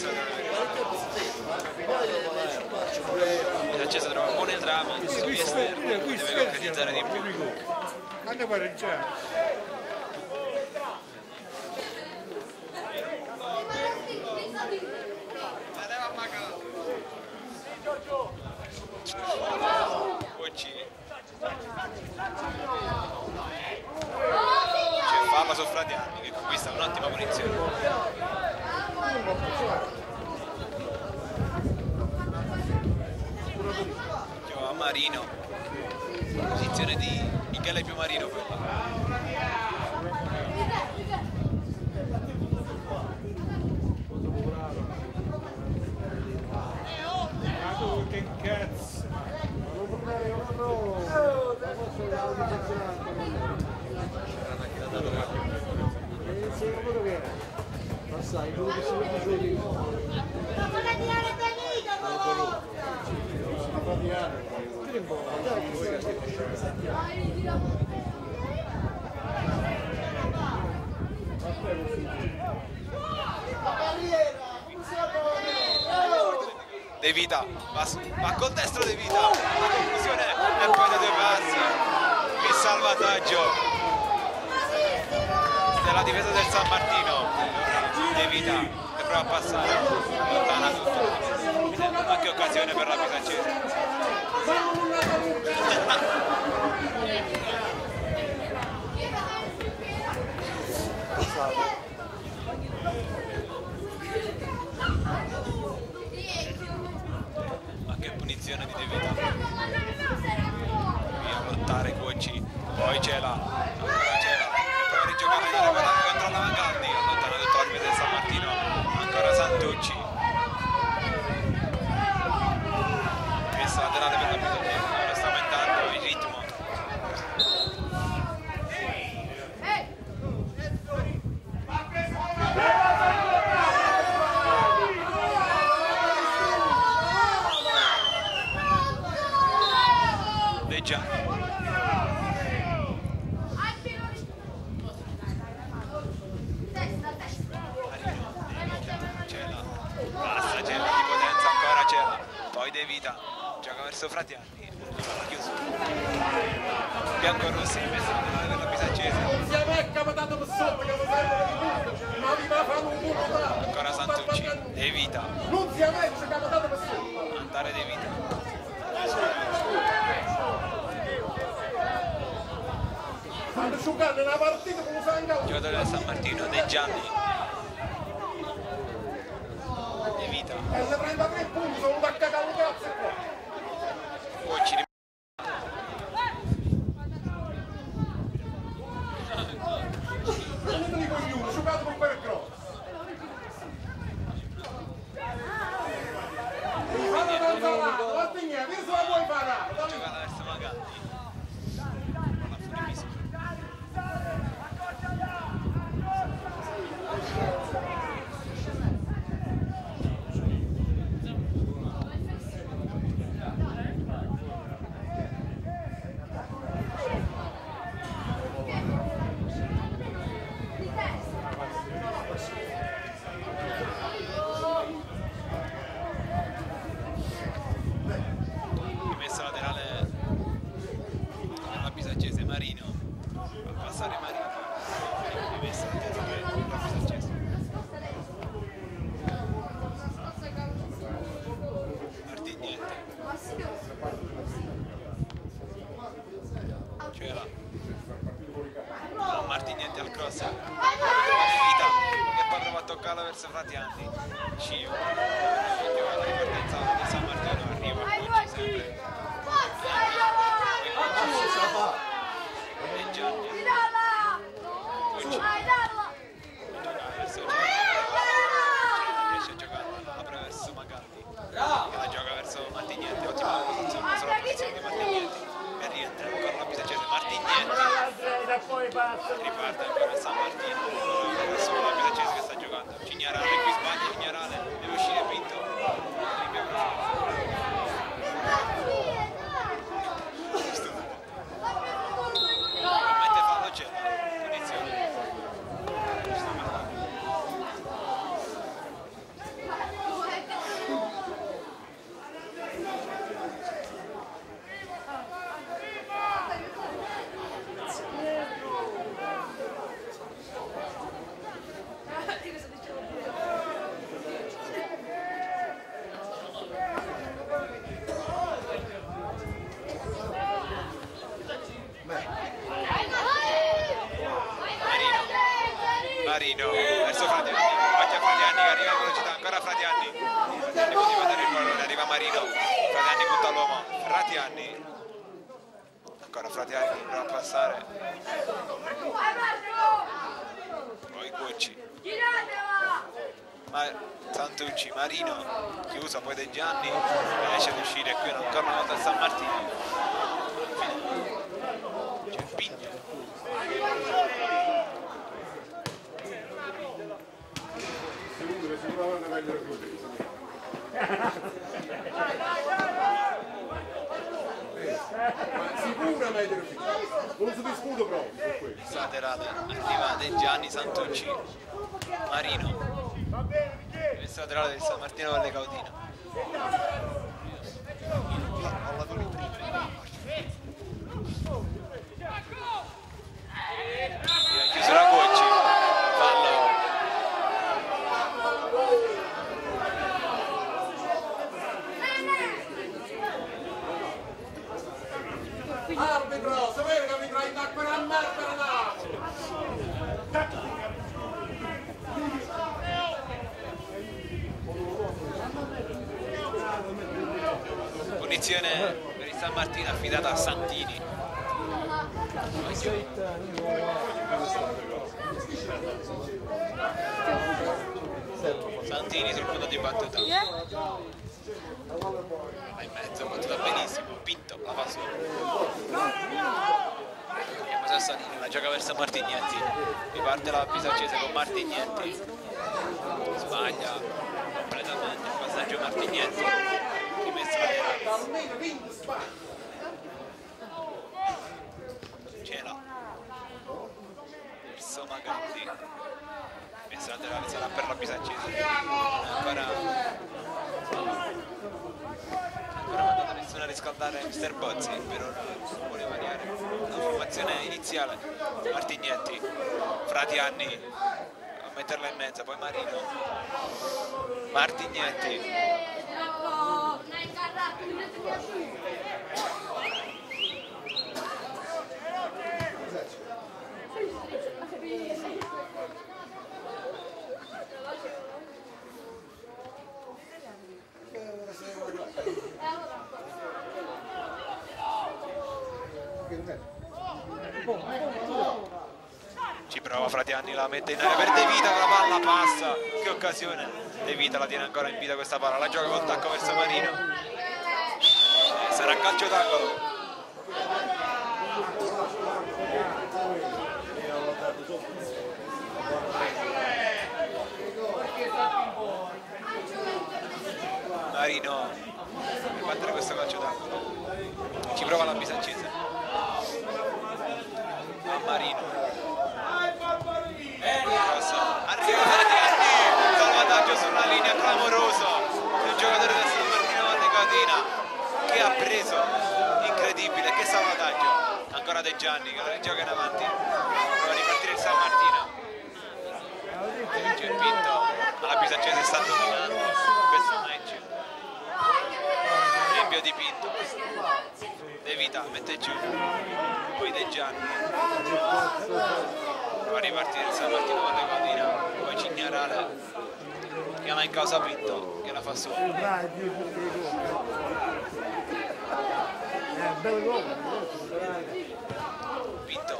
L'accesa trova buone trame sugli esterni, deve concretizzare di più. Anche pareggiare. Cocci c'è fallo su Fradiani che conquista un'ottima punizione. A Marino, posizione di Michele Più Marino quella. Che cazzo! Sai, quello che si vede giù. De Vita va col destro De Vita, la conclusione e poi da due passi, il salvataggio della difesa del San Martino. De Vita che prova a passare, allontana tutto, anche occasione per la Pisaccese. prova a rigiocare contro la Magaldi, allontana tutto l'arbitro del San Martino, ancora Santucci. Messa laterale per l'arbitro, ora sta aumentando il ritmo. De Gianni. Basta, c'è la di potenza, ancora c'è la. Poi De Vita gioca verso Fratianni, chiuso. Biancorossi, messa laterale per la Pisaccese. Ancora Santucci, De Vita. Andare De Vita. Giocatore del San Martino, De Gianni. De Vita. Poi ci giocata verso Magaldi. Palla fuori viso. Rimessa laterale per la Pisaccese, Marino. Fa passare Marino. Rimessa laterale per la Pisaccese. Martignetti. C'è là. No, Martignetti al cross. Vita che poi prova a toccarla verso Fratianni. Scivola. La ripartenza del San Martino arriva a Gucci sempre. De Gianni. Gucci. Riesce a giocarla, apre verso Magaldi. La gioca verso Martignetti, ottima posizione, solo la posizione di Martignetti. E rientra ancora la Pisaccese, Martignetti. Riparte ancora il San Martino. Solo la Pisaccese che sta giocando. Cignarale, qui sbaglia Cignarale, deve uscire Pinto. Mette fallo c'è. Punizione. Marino verso Fratianni, faccia Fratianni che arriva a velocità, ancora Fratianni. Fratianni poteva dare il pallone, arriva Marino, Fratianni punta l'uomo, Fratianni. Ancora Fratianni prova a passare. Poi Gucci. Santucci, Marino, chiuso, poi De Gianni, riesce ad uscire qui ancora una volta il San Martino. C'è Pigno. Sicuro meglio non si discute proprio. Laterale, arriva De Gianni, Santucci, Marino. Messa laterale del San Martino Valle Caudina. Chiuso la Gucci, fallo. Arbitro, sapete che mi trai da quella merda là! Punizione per il San Martino affidata a Santini. Santini sul punto di battuta. Ma in mezzo, battuta benissimo. Pinto, la fa su. Vediamo Sassanini, la gioca verso Martignetti. Riparte la Pisaccese con Martignetti. Sbaglia completamente il passaggio Martignetti. Rimessa la Cela. Verso Magatti. Messa laterale sarà per la Pisaccese. Ancora mandato nessuno a riscaldare Mister Bozzi, per ora vuole variare la formazione iniziale. Martignetti, Fratianni a metterla in mezzo, poi Marino. Martignetti. Ci prova Fratianni, la mette in area per De Vita, la palla passa, che occasione. De Vita la tiene ancora in vita questa palla, la gioca col tacco verso Marino. Sarà calcio d'angolo. Marino per battere questo calcio d'angolo. Ci prova la Pisaccese. A Marino. Arriva Fratianni, salvataggio sulla linea clamoroso del giocatore del San Martino Vallecatina che ha preso, incredibile, che salvataggio. Ancora De Gianni che la gioca in avanti, prova a ripartire il San Martino. Vince il Pinto, ma la Pisaccese sta dominando questo match. Riempio di Pinto, De Vita mette giù, poi De Gianni. Va a ripartire il San Martino Vallecatina, poi Cignarale chiama in causa Pinto che la fa su. Pinto,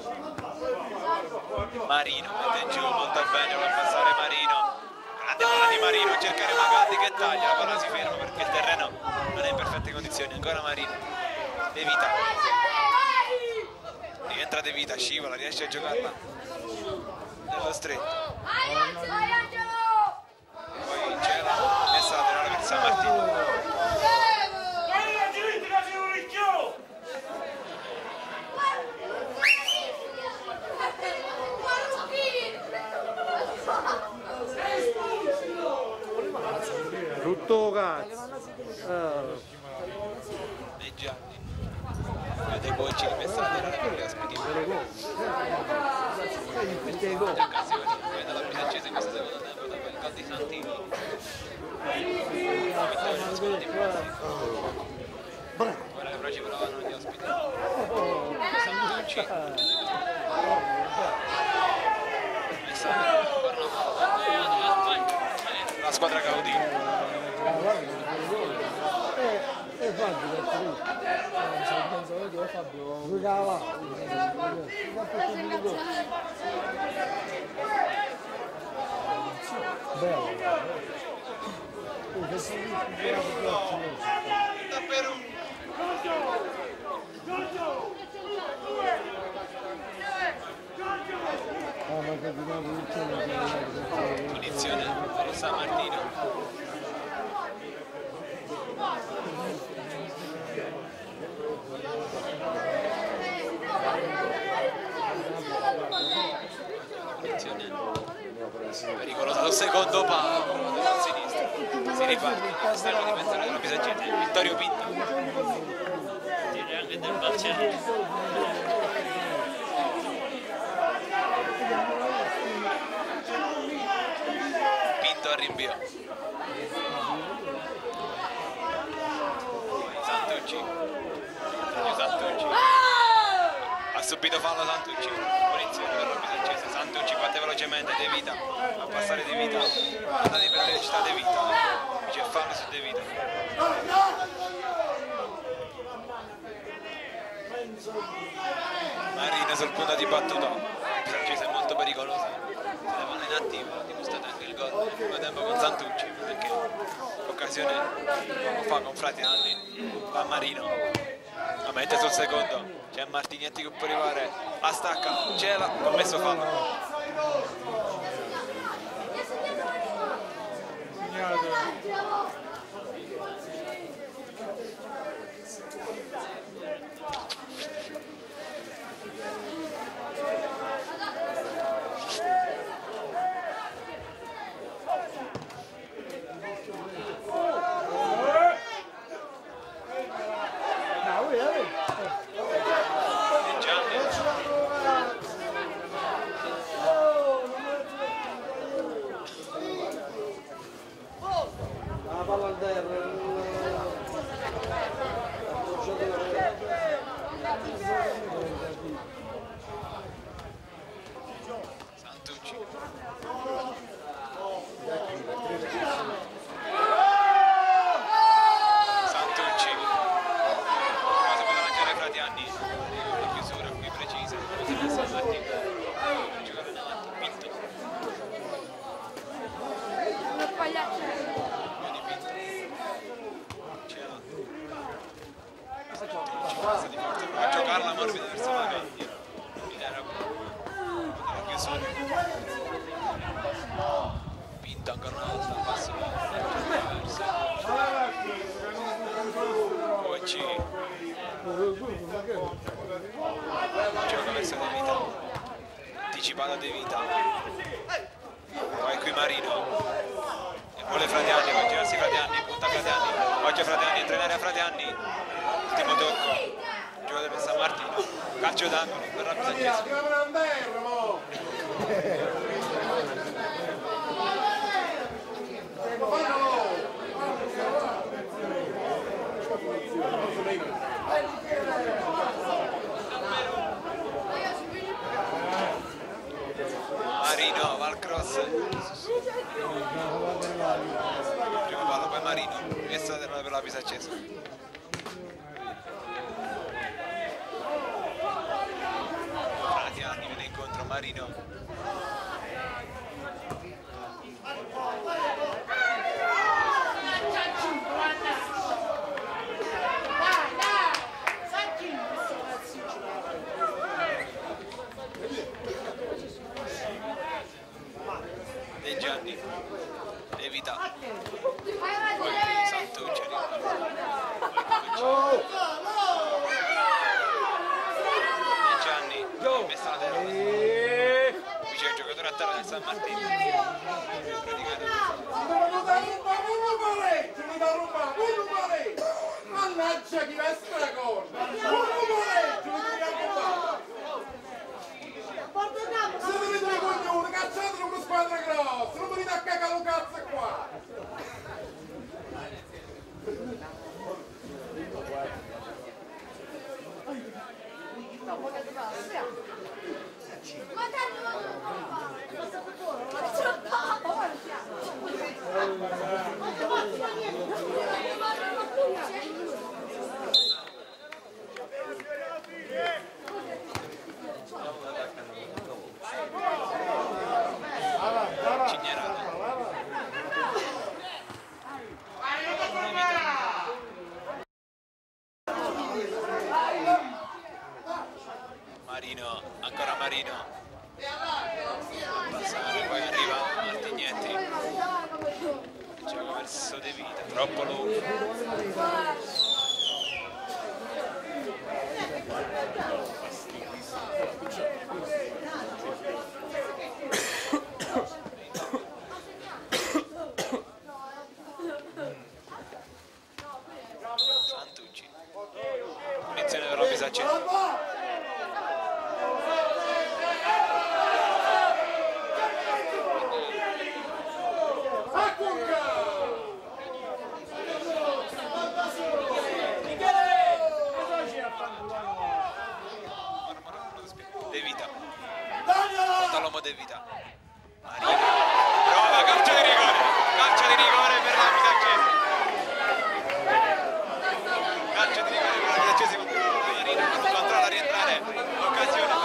Marino mette giù molto bene, va a passare Marino, grande palla di Marino, cercare Magatti che taglia, la palla si ferma perché il terreno non è in perfette condizioni. Ancora Marino, De Vita, rientra De Vita, scivola, riesce a giocarla nello stretto, poi c'è la messa laterale per San Martino. Tutto cazzo. De Gianni, De Bocci che messa laterale per gli ospiti. Le occasioni, poi dalla Pisaccese in questo secondo tempo, dopo il gol di Santini. La vittoria dello scudo di Bozzi. Ora che però ci provano gli ospiti. Santucci. La squadra Gaudì. Davvero. Punizione per il San Martino. Pericolosa al secondo palo dal sinistro, si riparte all'esterno difensore della Pisaccese, Vittorio Pinto tiene anche del Balciano. Pinto al rinvio, Santucci, ha subito fallo Santucci, punizione per la Pisaccese. Santucci batte velocemente De Vita, a passare De Vita, andate per velocità De Vita, c'è fallo su De Vita. Marino sul punto di battuta, Francese è molto pericolosa, se la palla in attivo, ha dimostrato anche il gol nel primo tempo con Santucci, perché l'occasione poco fa con Fratianni, va Marino, la mette sul secondo, c'è Martignetti che può arrivare, la stacca, c'era, commesso fallo. A giocarla morbida verso la Vendia, Pinto ancora una volta, passo verso Oggi gioca verso De Vita, anticipata De Vita, poi qui Marino e vuole Fratianni, può girarsi Fratianni, punta Fratianni, occhio Fratianni, entra in area Fratianni, ultimo tocco, giocatore per San Martino, calcio d'angolo per la Pisaccese. Marino va al cross, primo palo, poi Marino, messa per la Pisaccese. Fratianni viene incontro Marino. De Gianni, De Vita, poi Santucci De Gianni, messa la terra, qui c'è il giocatore a terra del San Martino, mannaggia chi va sta cosa, se venite dei coglioni, cacciatelo con squadra grossa, non venite a cagare un cazzo qua. Marino, ancora Marino, passare, poi arriva Martignetti, gioca verso De Vita, troppo lungo. Santucci, punizione per la Pisaccese. De Vita, l'uomo De Vita, Marino, prova, calcio di rigore per la Pisaccese, calcio di rigore per la Pisaccese, Marino controlla a rientrare, l'occasione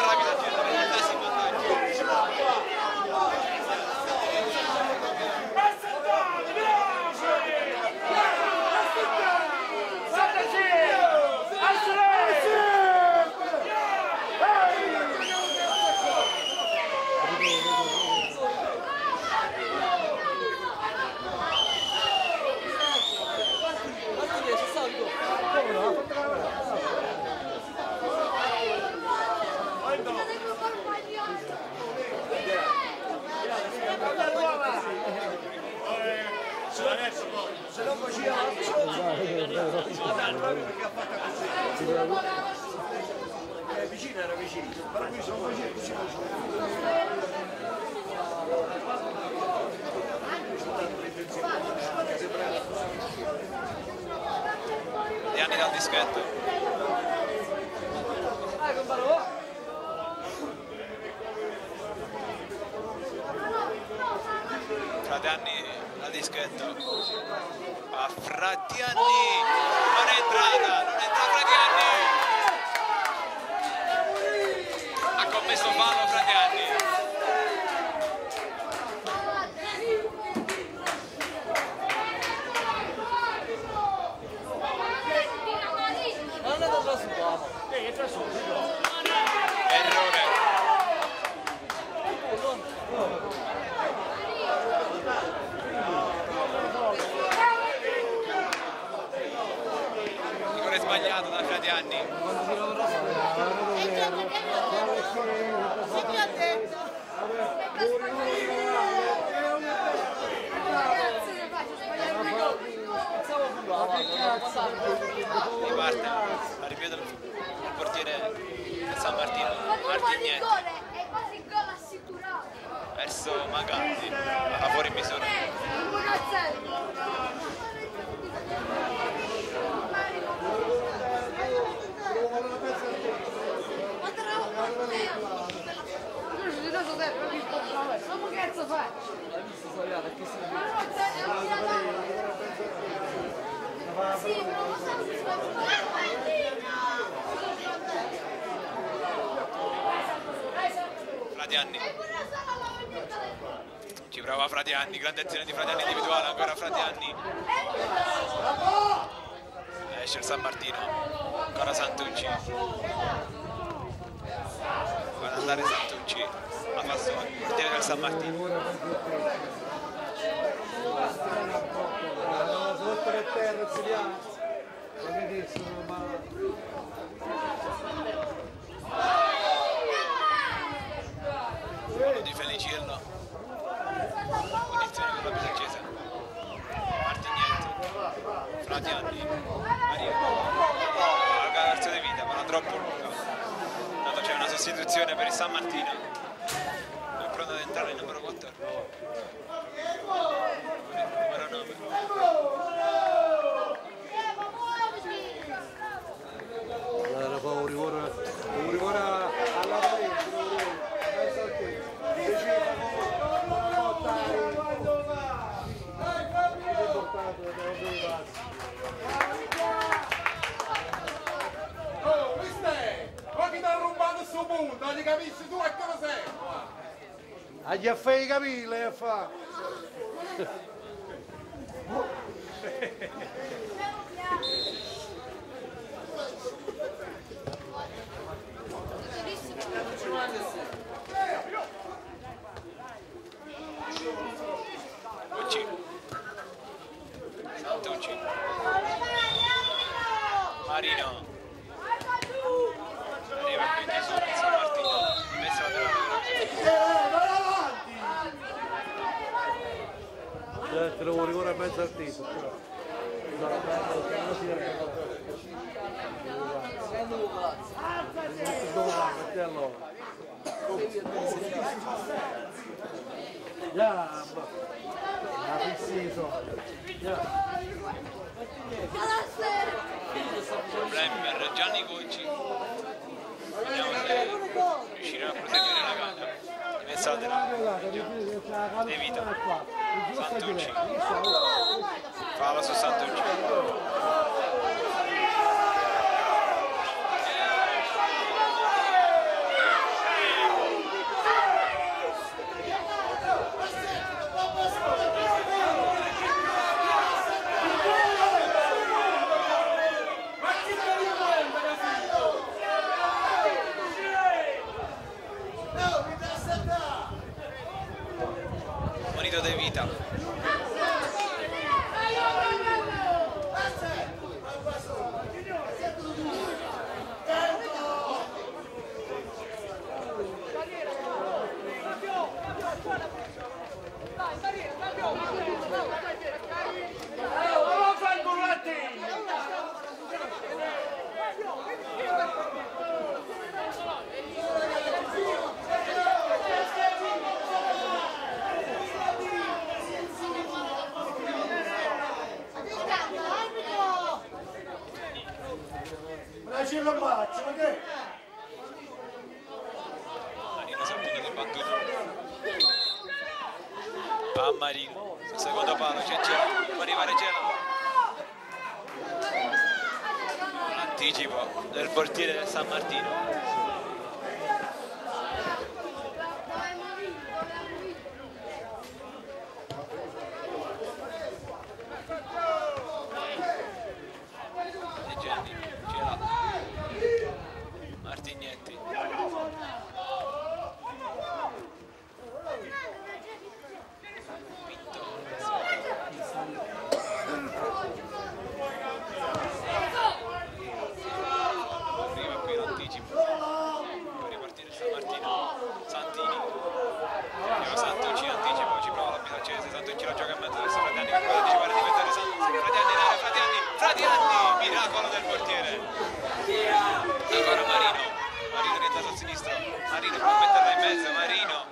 Se non faceva la perché ha fatto così. Vicino era vicino, però qui sono vicino. Anni dal dischetto. Fratianni al dischetto. A Fratianni non è entrata Fratianni. Ha commesso fallo Fratianni. Errore. Rigore sbagliato da Fratianni. Riparte, la ripeto il portiere del San Martino, Martignetti, è quasi gol assicurato. verso Magaldi, alla fuori misura. 1-0. Ma che cazzo fai? Sì, però non so se Fratianni. Ci prova Fratianni, grande azione di Fratianni individuale, ancora Fratianni. Esce il San Martino, ancora Santucci. Va ad andare Santucci, la fa sua, portiere del San Martino. Di Felicillo, punizione per la Pisaccese. Martignetti, Fratianni, Maria, larga verso De Vita, ma non troppo lunga. Intanto c'è una sostituzione per il San Martino. È pronto ad entrare il numero 4. Numero 9. Allora fa un rigore alla Oh, mister! Ma chi ti ha rubato questo punto? Non capisci tu a cosa sei? agli affari capire fa. Santucci, Marino, arriva quindi su San Martino, messa Te lo vuoi rigore a mezzo artista. problemi per Gianni Gocci. Vediamo se riuscirà a proseguire la gara. Rimessatela De Vita, Santucci, fallo su Santucci. Monito De Vita. battuto a Marino sul secondo palo. C'è Gela, può arrivare Gela, anticipo del portiere del San Martino. Martignetti, Pinto, arriva qui l'anticipo, può ripartire San Martino, Santini, arriva Santucci, anticipo, ci prova la Bisaccese, Santucci la gioca in mezzo verso Fratianni che può anticipare di mettere Fratianni, miracolo del portiere. Ancora Marino orientato a sinistra, Marino può metterla in mezzo, Marino,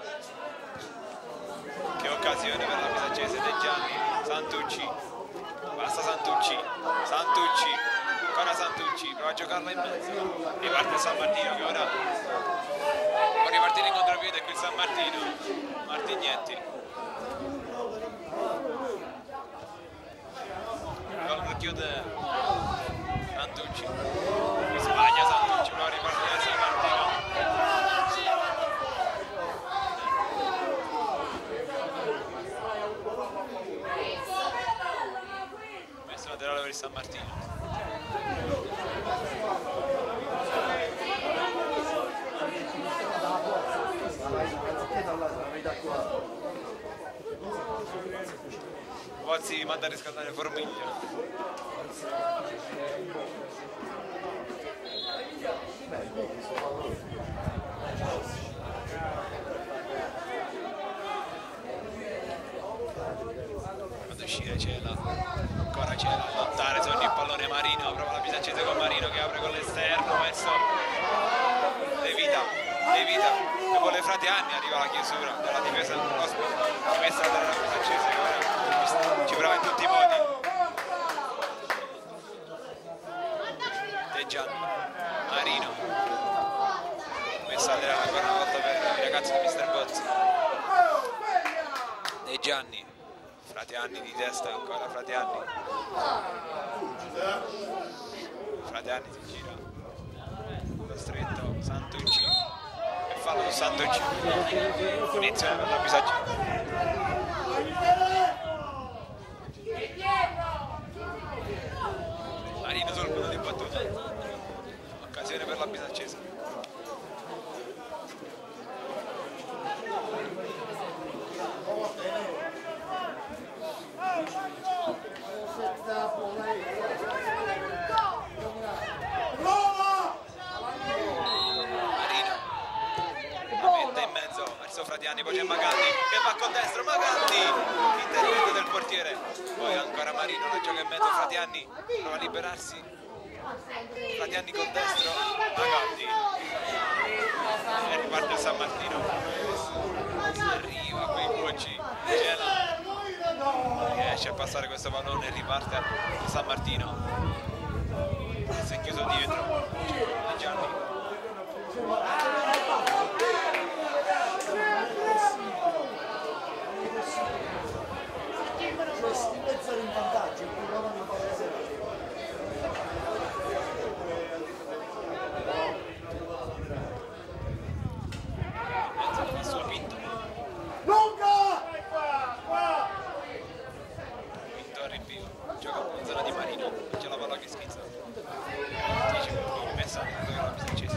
che occasione per la Bisaccese, De Gianni, Santucci, basta Santucci, ancora Santucci, prova a giocarla in mezzo, riparte San Martino che ora può ripartire in contropiede qui San Martino, Martignetti, gol chiude Santucci, sbaglia Santucci, prova a ripartire San Martino. Messo laterale per il San Martino. Pozzi manda a riscaldare Formiglia. Quando uscire Cela, ancora Cela, lottare su ogni pallone Marino, prova la Bisaccese con Marino che apre con l'esterno verso De Vita, che vuole Fratianni, arriva la chiusura della difesa messa dalla Bisaccese che ora ci prova in tutti i modi. De Gianni, Marino, messa laterale ancora una volta per i ragazzi di Mister Bozzi. De Gianni, Fratianni di testa, ancora Fratianni si gira, lo stretto, Santucci, e fallo su Santucci, punizione per la Bisaccese. Marino sul punto di battuta, occasione per la Bisaccese. Marino la mette in mezzo verso Fratianni, poi c'è Magaldi che va con destro, Magaldi, intervento del portiere, poi ancora Marino la gioca in mezzo, Fratianni prova a liberarsi, Fratianni con destro, Magaldi e riparte il San Martino, arriva qui Bucci, Gela riesce a passare questo pallone e riparte il San Martino, si è chiuso dietro De Gianni. Pinto arriva, gioca in zona di Marino, c'è la palla che schizza, messa dove la Bisaccese.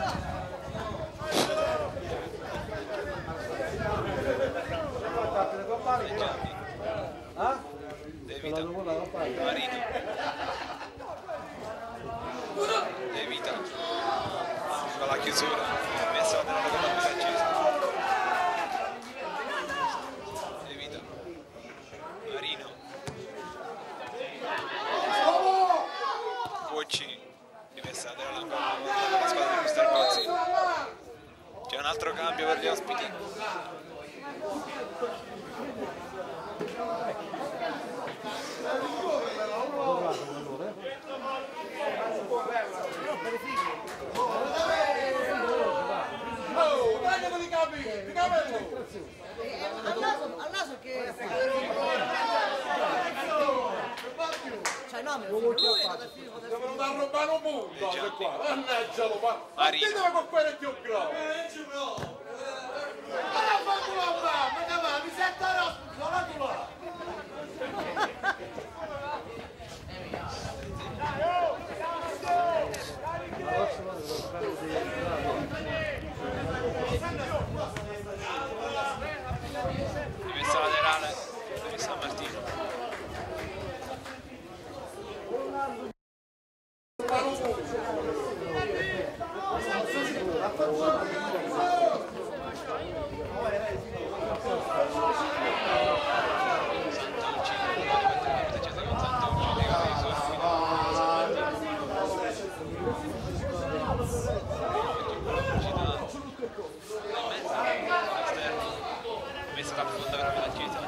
De Gianni, De Vita, Marino, De Vita, con la chiusura, messa laterale per la Bisaccese. De Vita, Marino, Bucci, rimessa laterale ancora per la squadra di Mister Bozzi. C'è un altro cambio per gli ospiti. Dai, capito, capello! Al naso che... Cioè no, me lo figlio lui, È venuto a rubare un punto, se qua, mannaggialo, ma ditemi con quello più grosso! Ma non fatto la mamma, che va, mi sento rosso, la tu là! Rimessa laterale di San Martino. Messa da profonda per la chiesa.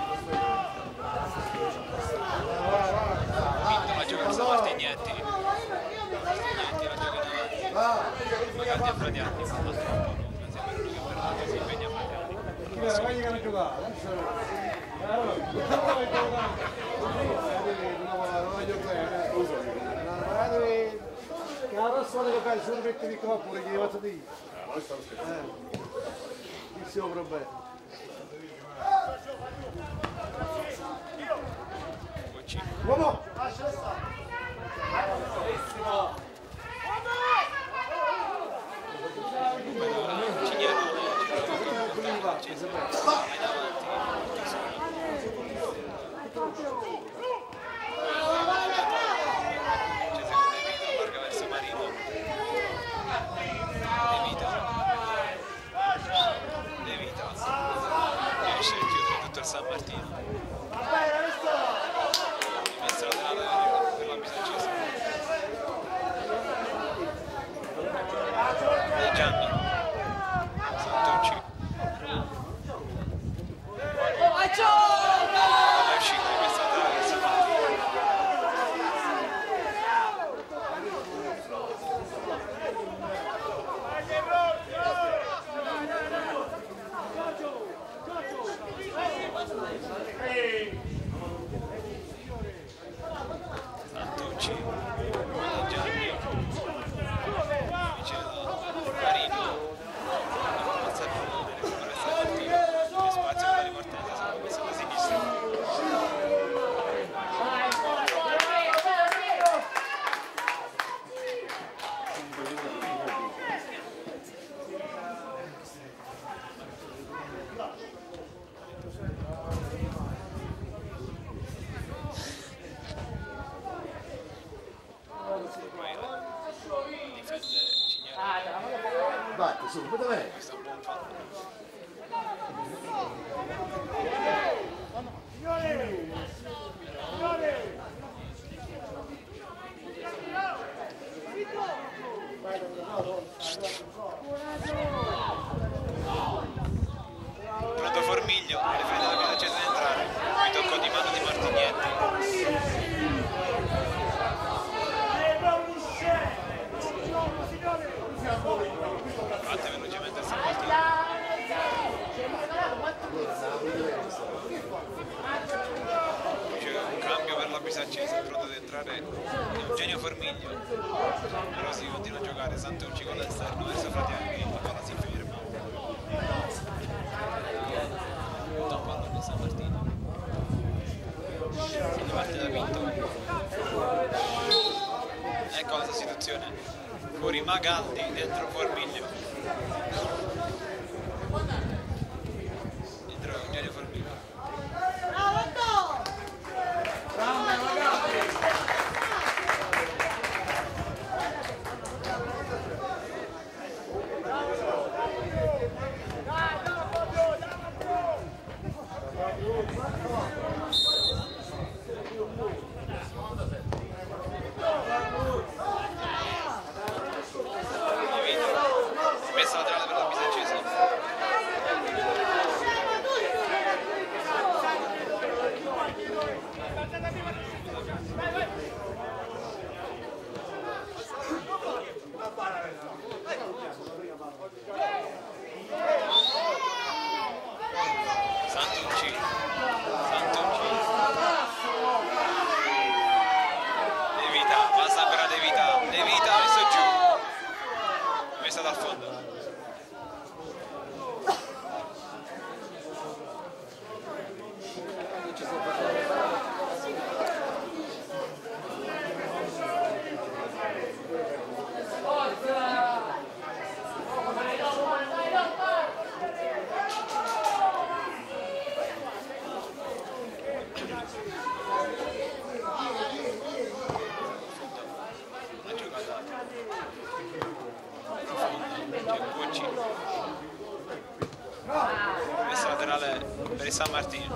Vinto la gioca San Martignetti. Martignetti la gioca in avanti. Magari a Fradiani, ma troppo lunga. Sembra lui che per si impegna a Fradiani. Vai che giocare. La prossima che fai solo metti di qua pure che faccio di. Il suo problema. Uomo! San Martino. Rimessa laterale per la Bisancese. Gianni. Santucci. È uscito di questa laterale per San Martino. Santucci, Gianni, Marino, avanza il pallone, recupera San Martino, spazio per la ripartenza, siamo messi alla sinistra. Batti su, dov'è? Questo è un buon fatto. Pronto Formiglio, alle fine della Bisancese ad entrare. Mi tocco di mano di Martignetti. Fate velocemente a San Martino. C'è un cambio per la Bisancese, pronto ad entrare Eugenio Formiglio. Però si continua a giocare, Santucci con l'esterno verso Fradiani, la palla si ferma. Da un pallone di San Martino. Si parte da Pinto. Ecco la sostituzione. Fuori Magaldi, dentro Formiglio. Dentro Eugenio Formiglio. Divino. generale per il San Martino.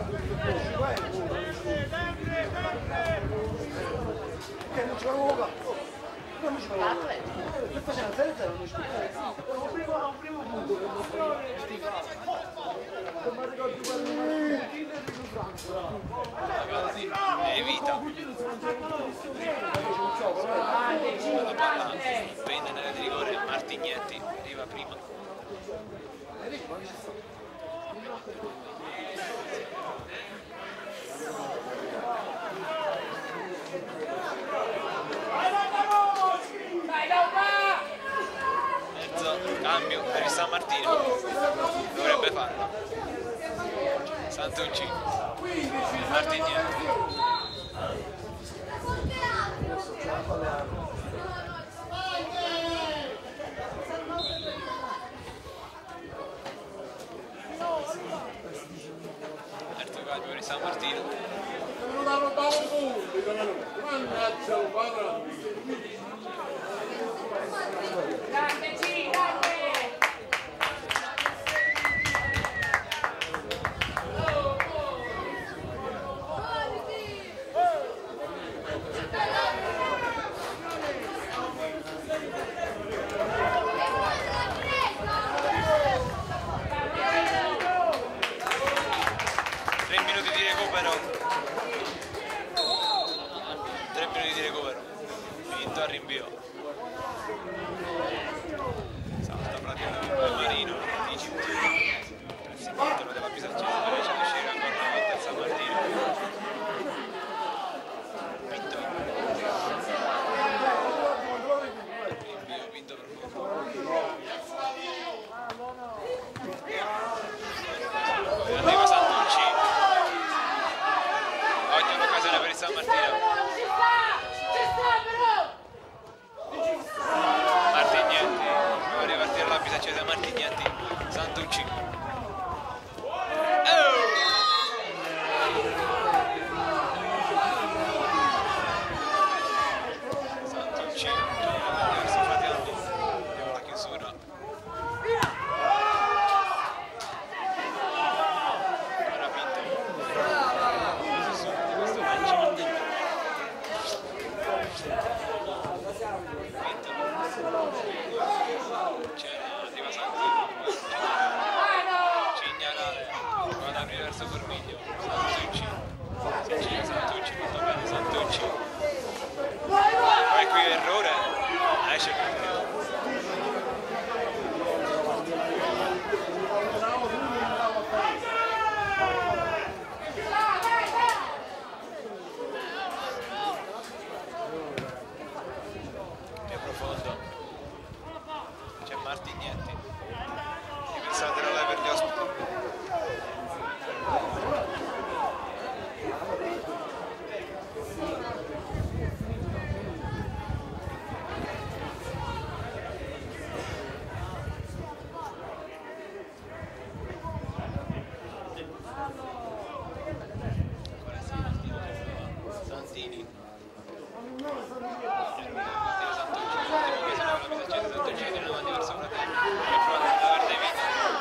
Evita la palla prende nella di rigore, Martignetti arriva prima. Mezzo cambio per il San Martino, dovrebbe farlo. Santucci, Martignetti. Terzo cambio per il San Martino. Non hanno dato punti, mannaggia lo padre. Grande, sì, grande! Al rinvio salta praticamente Marino, anticipo il sinistro della Pisaccese per riesce a uscire ancora una volta il San Martino. Pinto rinvio, Pinto profondo, arriva Santucci, oggi un'occasione per il San Martino. Martignetti, prova a ripartire la Pisaccese, Martignetti, Santucci. Santucci, verso Fratelli, vediamo la chiusura. Ora Pinto. Subito questo lancio. Arriva Santucci, Cignarale, va ad aprire verso Cormiglio, Santucci, molto bene Santucci, poi qui errore, esce Cormiglio. Più profondo. C'è Martignetti, pensatelo lei per gli ospiti. Ancora San Martino, Santini. Santucci viene avanti verso Fratelli, per provare a verde vita.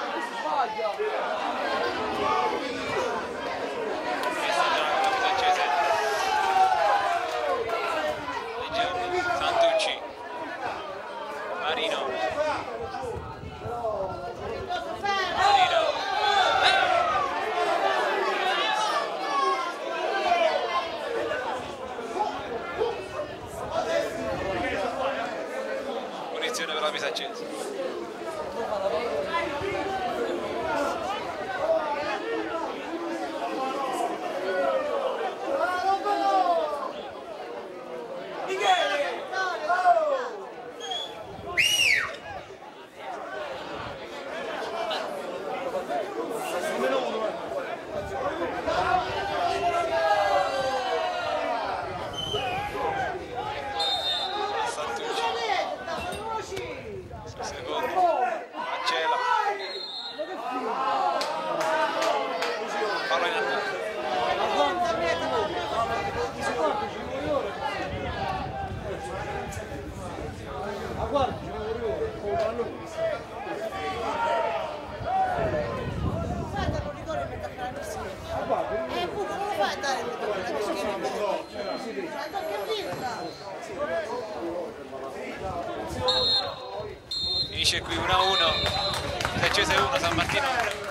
Questa è la Pisaccese. Leggiamo Santucci, Marino. Punizione per la Pisaccese. finisce qui 1-1, Leccese 1, San Martino 1.